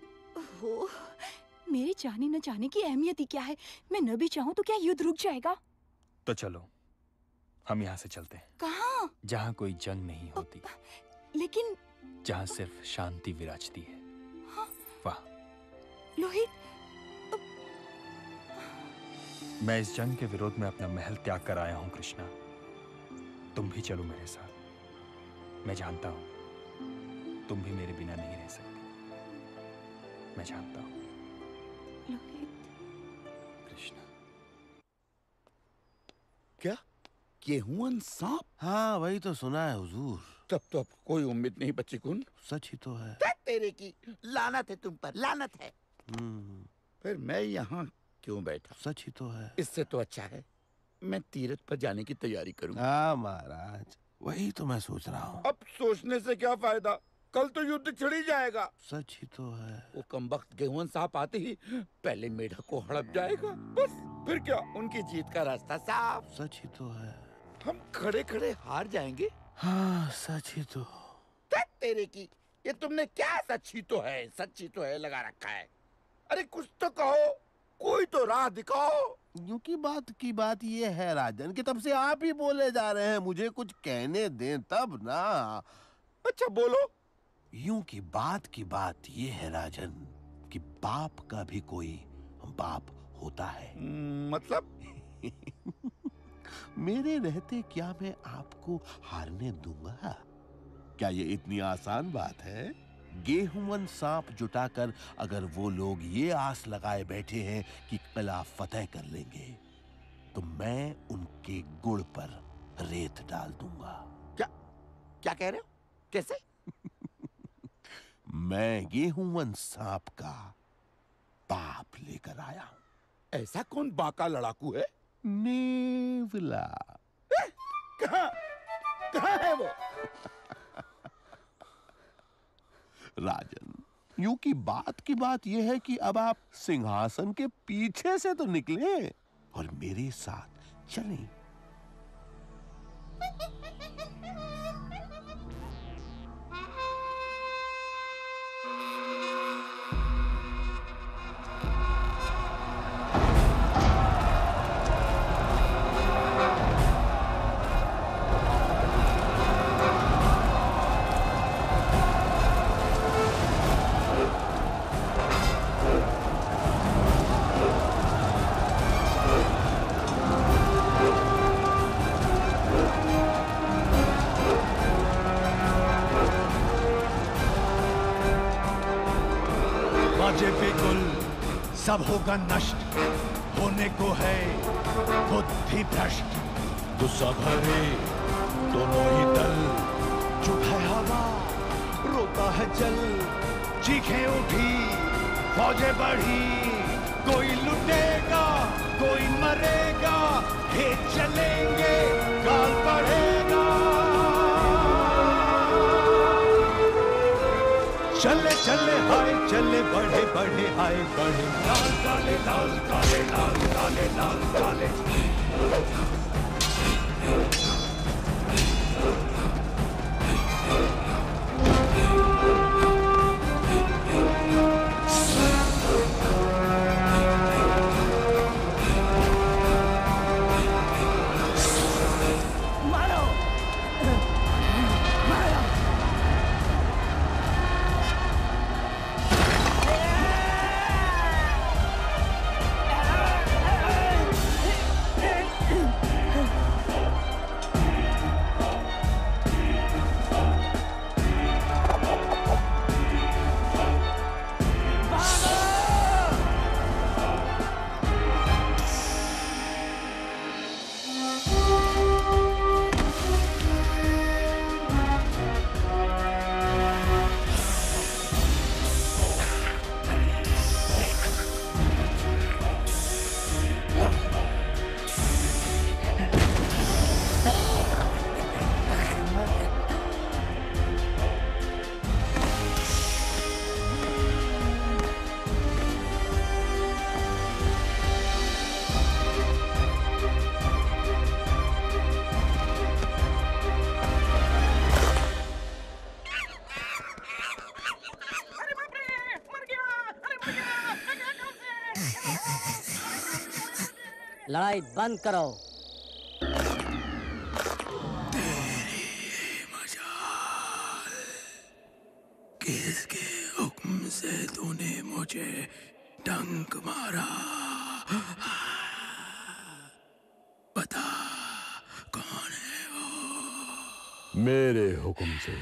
मेरे चाहने न चाहने की अहमियत ही क्या है? मैं न भी चाहूं तो क्या युद्ध रुक जाएगा? तो चलो, हम यहाँ से चलते हैं। कहाँ? जहाँ कोई जंग नहीं होती, लेकिन जहाँ सिर्फ शांति विराजती है। हाँ? वाह। लोहित, मैं इस जंग के विरोध में अपना महल त्याग कर आया हूँ कृष्णा। तुम भी चलो मेरे साथ। मैं जानता हूँ तुम भी मेरे बिना नहीं रह सकती। मैं जानता हूँ। कृष्णा। क्या गेहूं सांप? हाँ, वही तो सुना है हुजूर। तब तो अब कोई उम्मीद नहीं बच्ची कुन। सच ही तो है। तेरे की लानत है तुम पर, लानत है। फिर मैं यहाँ क्यों बैठा? सच ही तो है। इससे तो अच्छा है मैं तीरथ पर जाने की तैयारी करूँ। हाँ महाराज, वही तो मैं सोच रहा हूँ। अब सोचने से क्या फायदा? कल तो युद्ध छिड़ ही जाएगा। सच ही तो है। वो कमबख्त गेहूं साहब आते ही पहले मेढक को हड़प जाएगा। बस फिर क्या, उनकी जीत का रास्ता साफ। सच ही तो है। हम खड़े खड़े हार जाएंगे। हाँ, सच ही तो। तेरे की ये तुमने क्या सच ही तो है, सच ही तो है लगा रखा है। अरे कुछ तो कहो, कोई तो राह दिखाओ। यूं की बात ये है राजन कि तब से आप ही बोले जा रहे हैं, मुझे कुछ कहने दें तब ना। अच्छा बोलो। यूं की बात ये है राजन कि बाप का भी कोई बाप होता है। मतलब? मेरे रहते क्या मैं आपको हारने दूंगा? क्या ये इतनी आसान बात है? गेहूं सांप जुटाकर अगर वो लोग ये आस लगाए बैठे हैं कि किला फतेह कर लेंगे, तो मैं उनके गुड़ पर रेत डाल दूंगा। क्या कह रहे हो? कैसे? मैं गेहूं सांप का बाप लेकर आया हूं। ऐसा कौन बाका लड़ाकू है? नेवला। कहाँ है वो? राजन, यूं की बात यह है कि अब आप सिंहासन के पीछे से तो निकले और मेरे साथ चलें। सब होगा नष्ट, होने को है बुद्धि भ्रष्ट। गुस्सा भरे दोनों ही दल, चुप है हवा रोता है जल, चीखें उठी फौजें बढ़ी, कोई लुटेगा कोई मरेगा, खेत चलेंगे काल पड़ेगा। चले चले हाय चले बढ़े बढ़े हाय बढ़े, लाल काले लाल काले लाल काले लाल काले। लड़ाई बंद करो। किसके हुक्म से तूने मुझे डंक मारा? बता कौन है वो? मेरे हुक्म से,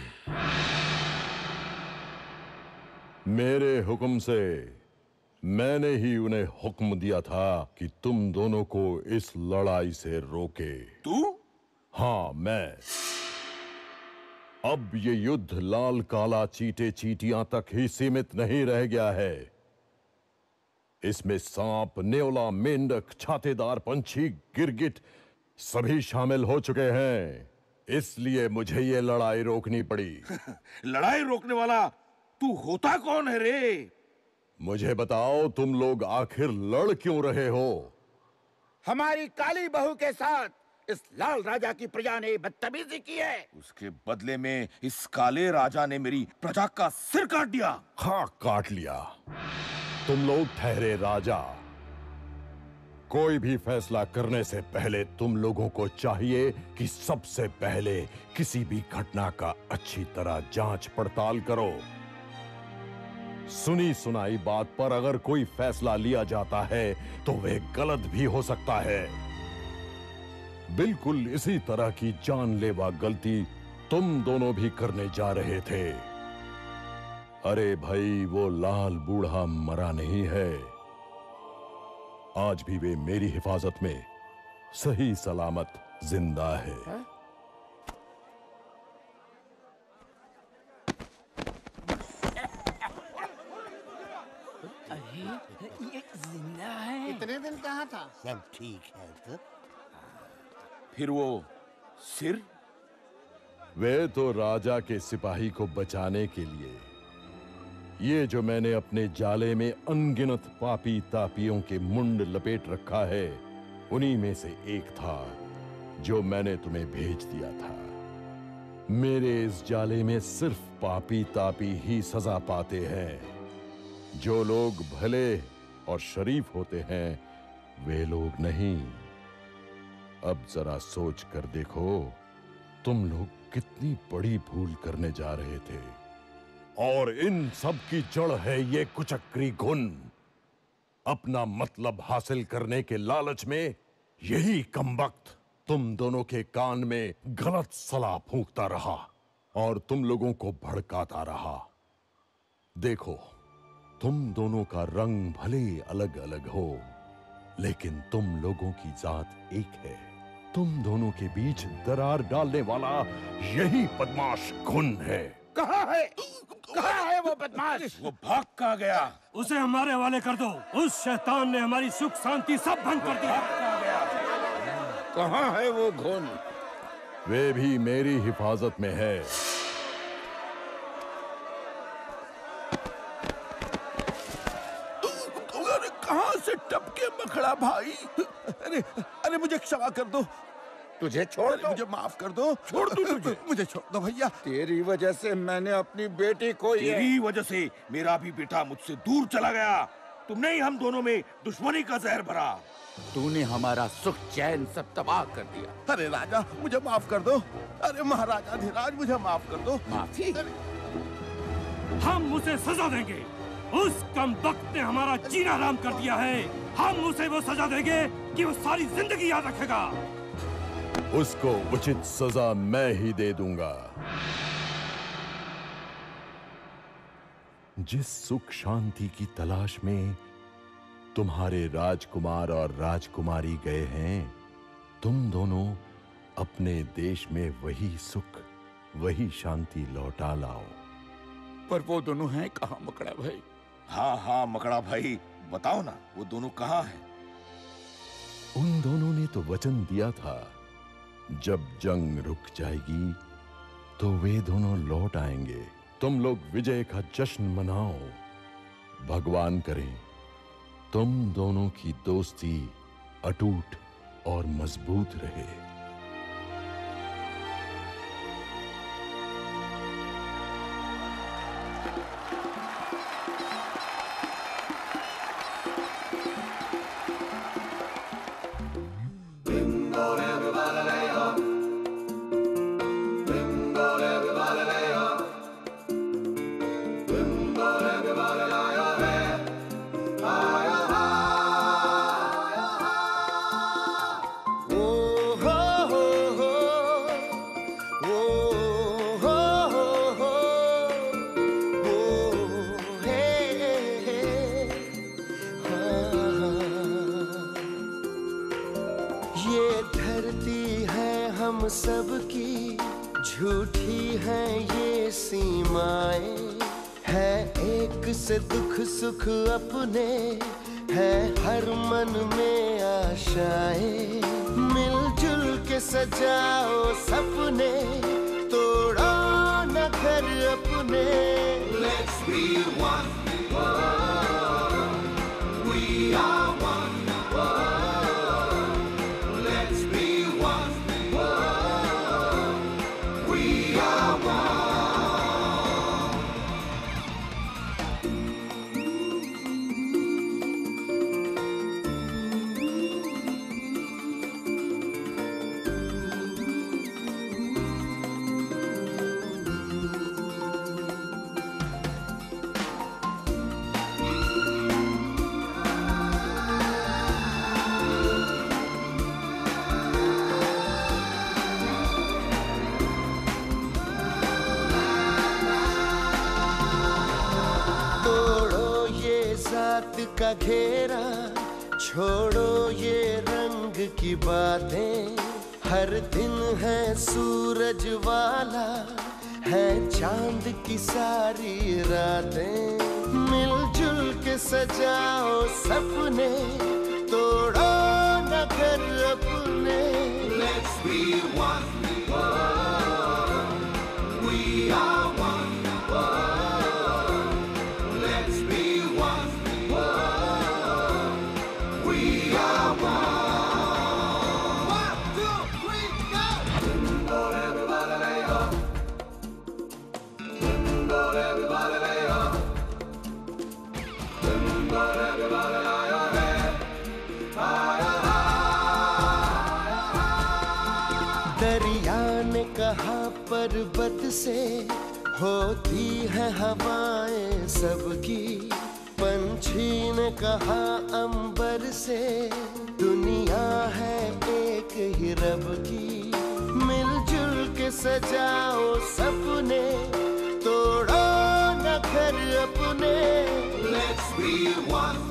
मेरे हुक्म से मैंने ही उन्हें हुक्म दिया था कि तुम दोनों को इस लड़ाई से रोके। तू? हाँ मैं। अब ये युद्ध लाल काला चीटे चीटियां तक ही सीमित नहीं रह गया है। इसमें सांप, नेवला, मेंढक, छातेदार पंछी, गिरगिट सभी शामिल हो चुके हैं। इसलिए मुझे ये लड़ाई रोकनी पड़ी। लड़ाई रोकने वाला तू होता कौन है रे? मुझे बताओ, तुम लोग आखिर लड़ क्यों रहे हो? हमारी काली बहू के साथ इस लाल राजा की प्रजा ने बदतमीजी की है। उसके बदले में इस काले राजा ने मेरी प्रजा का सिर काट दिया। हाँ, काट लिया। तुम लोग ठहरे राजा। कोई भी फैसला करने से पहले तुम लोगों को चाहिए कि सबसे पहले किसी भी घटना का अच्छी तरह जांच पड़ताल करो। सुनी सुनाई बात पर अगर कोई फैसला लिया जाता है तो वह गलत भी हो सकता है। बिल्कुल इसी तरह की जानलेवा गलती तुम दोनों भी करने जा रहे थे। अरे भाई, वो लाल बूढ़ा मरा नहीं है। आज भी वे मेरी हिफाजत में सही सलामत जिंदा है। ये जिंदा है। इतने दिन कहाँ था? सब ठीक है तो? फिर वो सिर? वे तो राजा के सिपाही को बचाने के लिए। ये जो मैंने अपने जाले में अनगिनत पापी तापियों के मुंड लपेट रखा है, उन्हीं में से एक था जो मैंने तुम्हें भेज दिया था। मेरे इस जाले में सिर्फ पापी तापी ही सजा पाते हैं। जो लोग भले और शरीफ होते हैं, वे लोग नहीं। अब जरा सोच कर देखो, तुम लोग कितनी बड़ी भूल करने जा रहे थे। और इन सब की जड़ है ये कुचक्री गुण। अपना मतलब हासिल करने के लालच में यही कमबख्त तुम दोनों के कान में गलत सलाह फूंकता रहा और तुम लोगों को भड़काता रहा। देखो, तुम दोनों का रंग भले अलग अलग हो, लेकिन तुम लोगों की जात एक है। तुम दोनों के बीच दरार डालने वाला यही बदमाश घुन है। कहाँ है? कहाँ है वो बदमाश? वो भाग कहाँ गया? उसे हमारे हवाले कर दो। उस शैतान ने हमारी सुख शांति सब भंग कर दिया। कहाँ है वो घुन? वे भी मेरी हिफाजत में है। कहाँ से टपके मखड़ा भाई? अरे अरे मुझे क्षमा कर दो। तुझे छोड़ दो। मुझे माफ कर दो। छोड़ दो तुझे। मुझे छोड़ दो भैया। तेरी वजह से मैंने अपनी बेटी खोई है। तेरी वजह से मेरा भी बेटा मुझसे दूर चला गया। तुमने ही हम दोनों में दुश्मनी का जहर भरा। तूने हमारा सुख चैन सब तबाह कर दिया। अरे राजा मुझे माफ कर दो। अरे महाराजा धीराज मुझे माफ कर दो। माफी? हम उसे सजा देंगे। उस कमबख्त ने हमारा जीना हराम कर दिया है। हम उसे वो सजा देंगे कि वो सारी जिंदगी याद रखेगा। उसको उचित सजा मैं ही दे दूंगा। जिस सुख शांति की तलाश में तुम्हारे राजकुमार और राजकुमारी गए हैं, तुम दोनों अपने देश में वही सुख, वही शांति लौटा लाओ। पर वो दोनों हैं कहाँ मकड़ा भाई? हाँ हाँ मकड़ा भाई, बताओ ना वो दोनों कहाँ हैं? उन दोनों ने तो वचन दिया था, जब जंग रुक जाएगी तो वे दोनों लौट आएंगे। तुम लोग विजय का जश्न मनाओ। भगवान करें तुम दोनों की दोस्ती अटूट और मजबूत रहे। सबकी झूठी है ये सीमाएं, है एक से दुख सुख अपने, है हर मन में आशाएं। मिलजुल के सजाओ सपने, तोड़ो न घर अपने। Let's be one, we are one. Let's be one. का घेरा छोड़ो ये रंग की बातें, हर दिन है सूरज वाला, है चांद की सारी रातें। मिलजुल के सजाओ सपने, तोड़ो न घर अपने। Let's be one, we are one. Let's be one. दरिया ने कहा पर्वत से, होती है हवाएं सबकी। पंछी ने कहा अंबर से, दुनिया है एक ही रब की। मिलजुल के सजाओ सपने, तोड़ो न घर अपने। Let's 3, 2, 1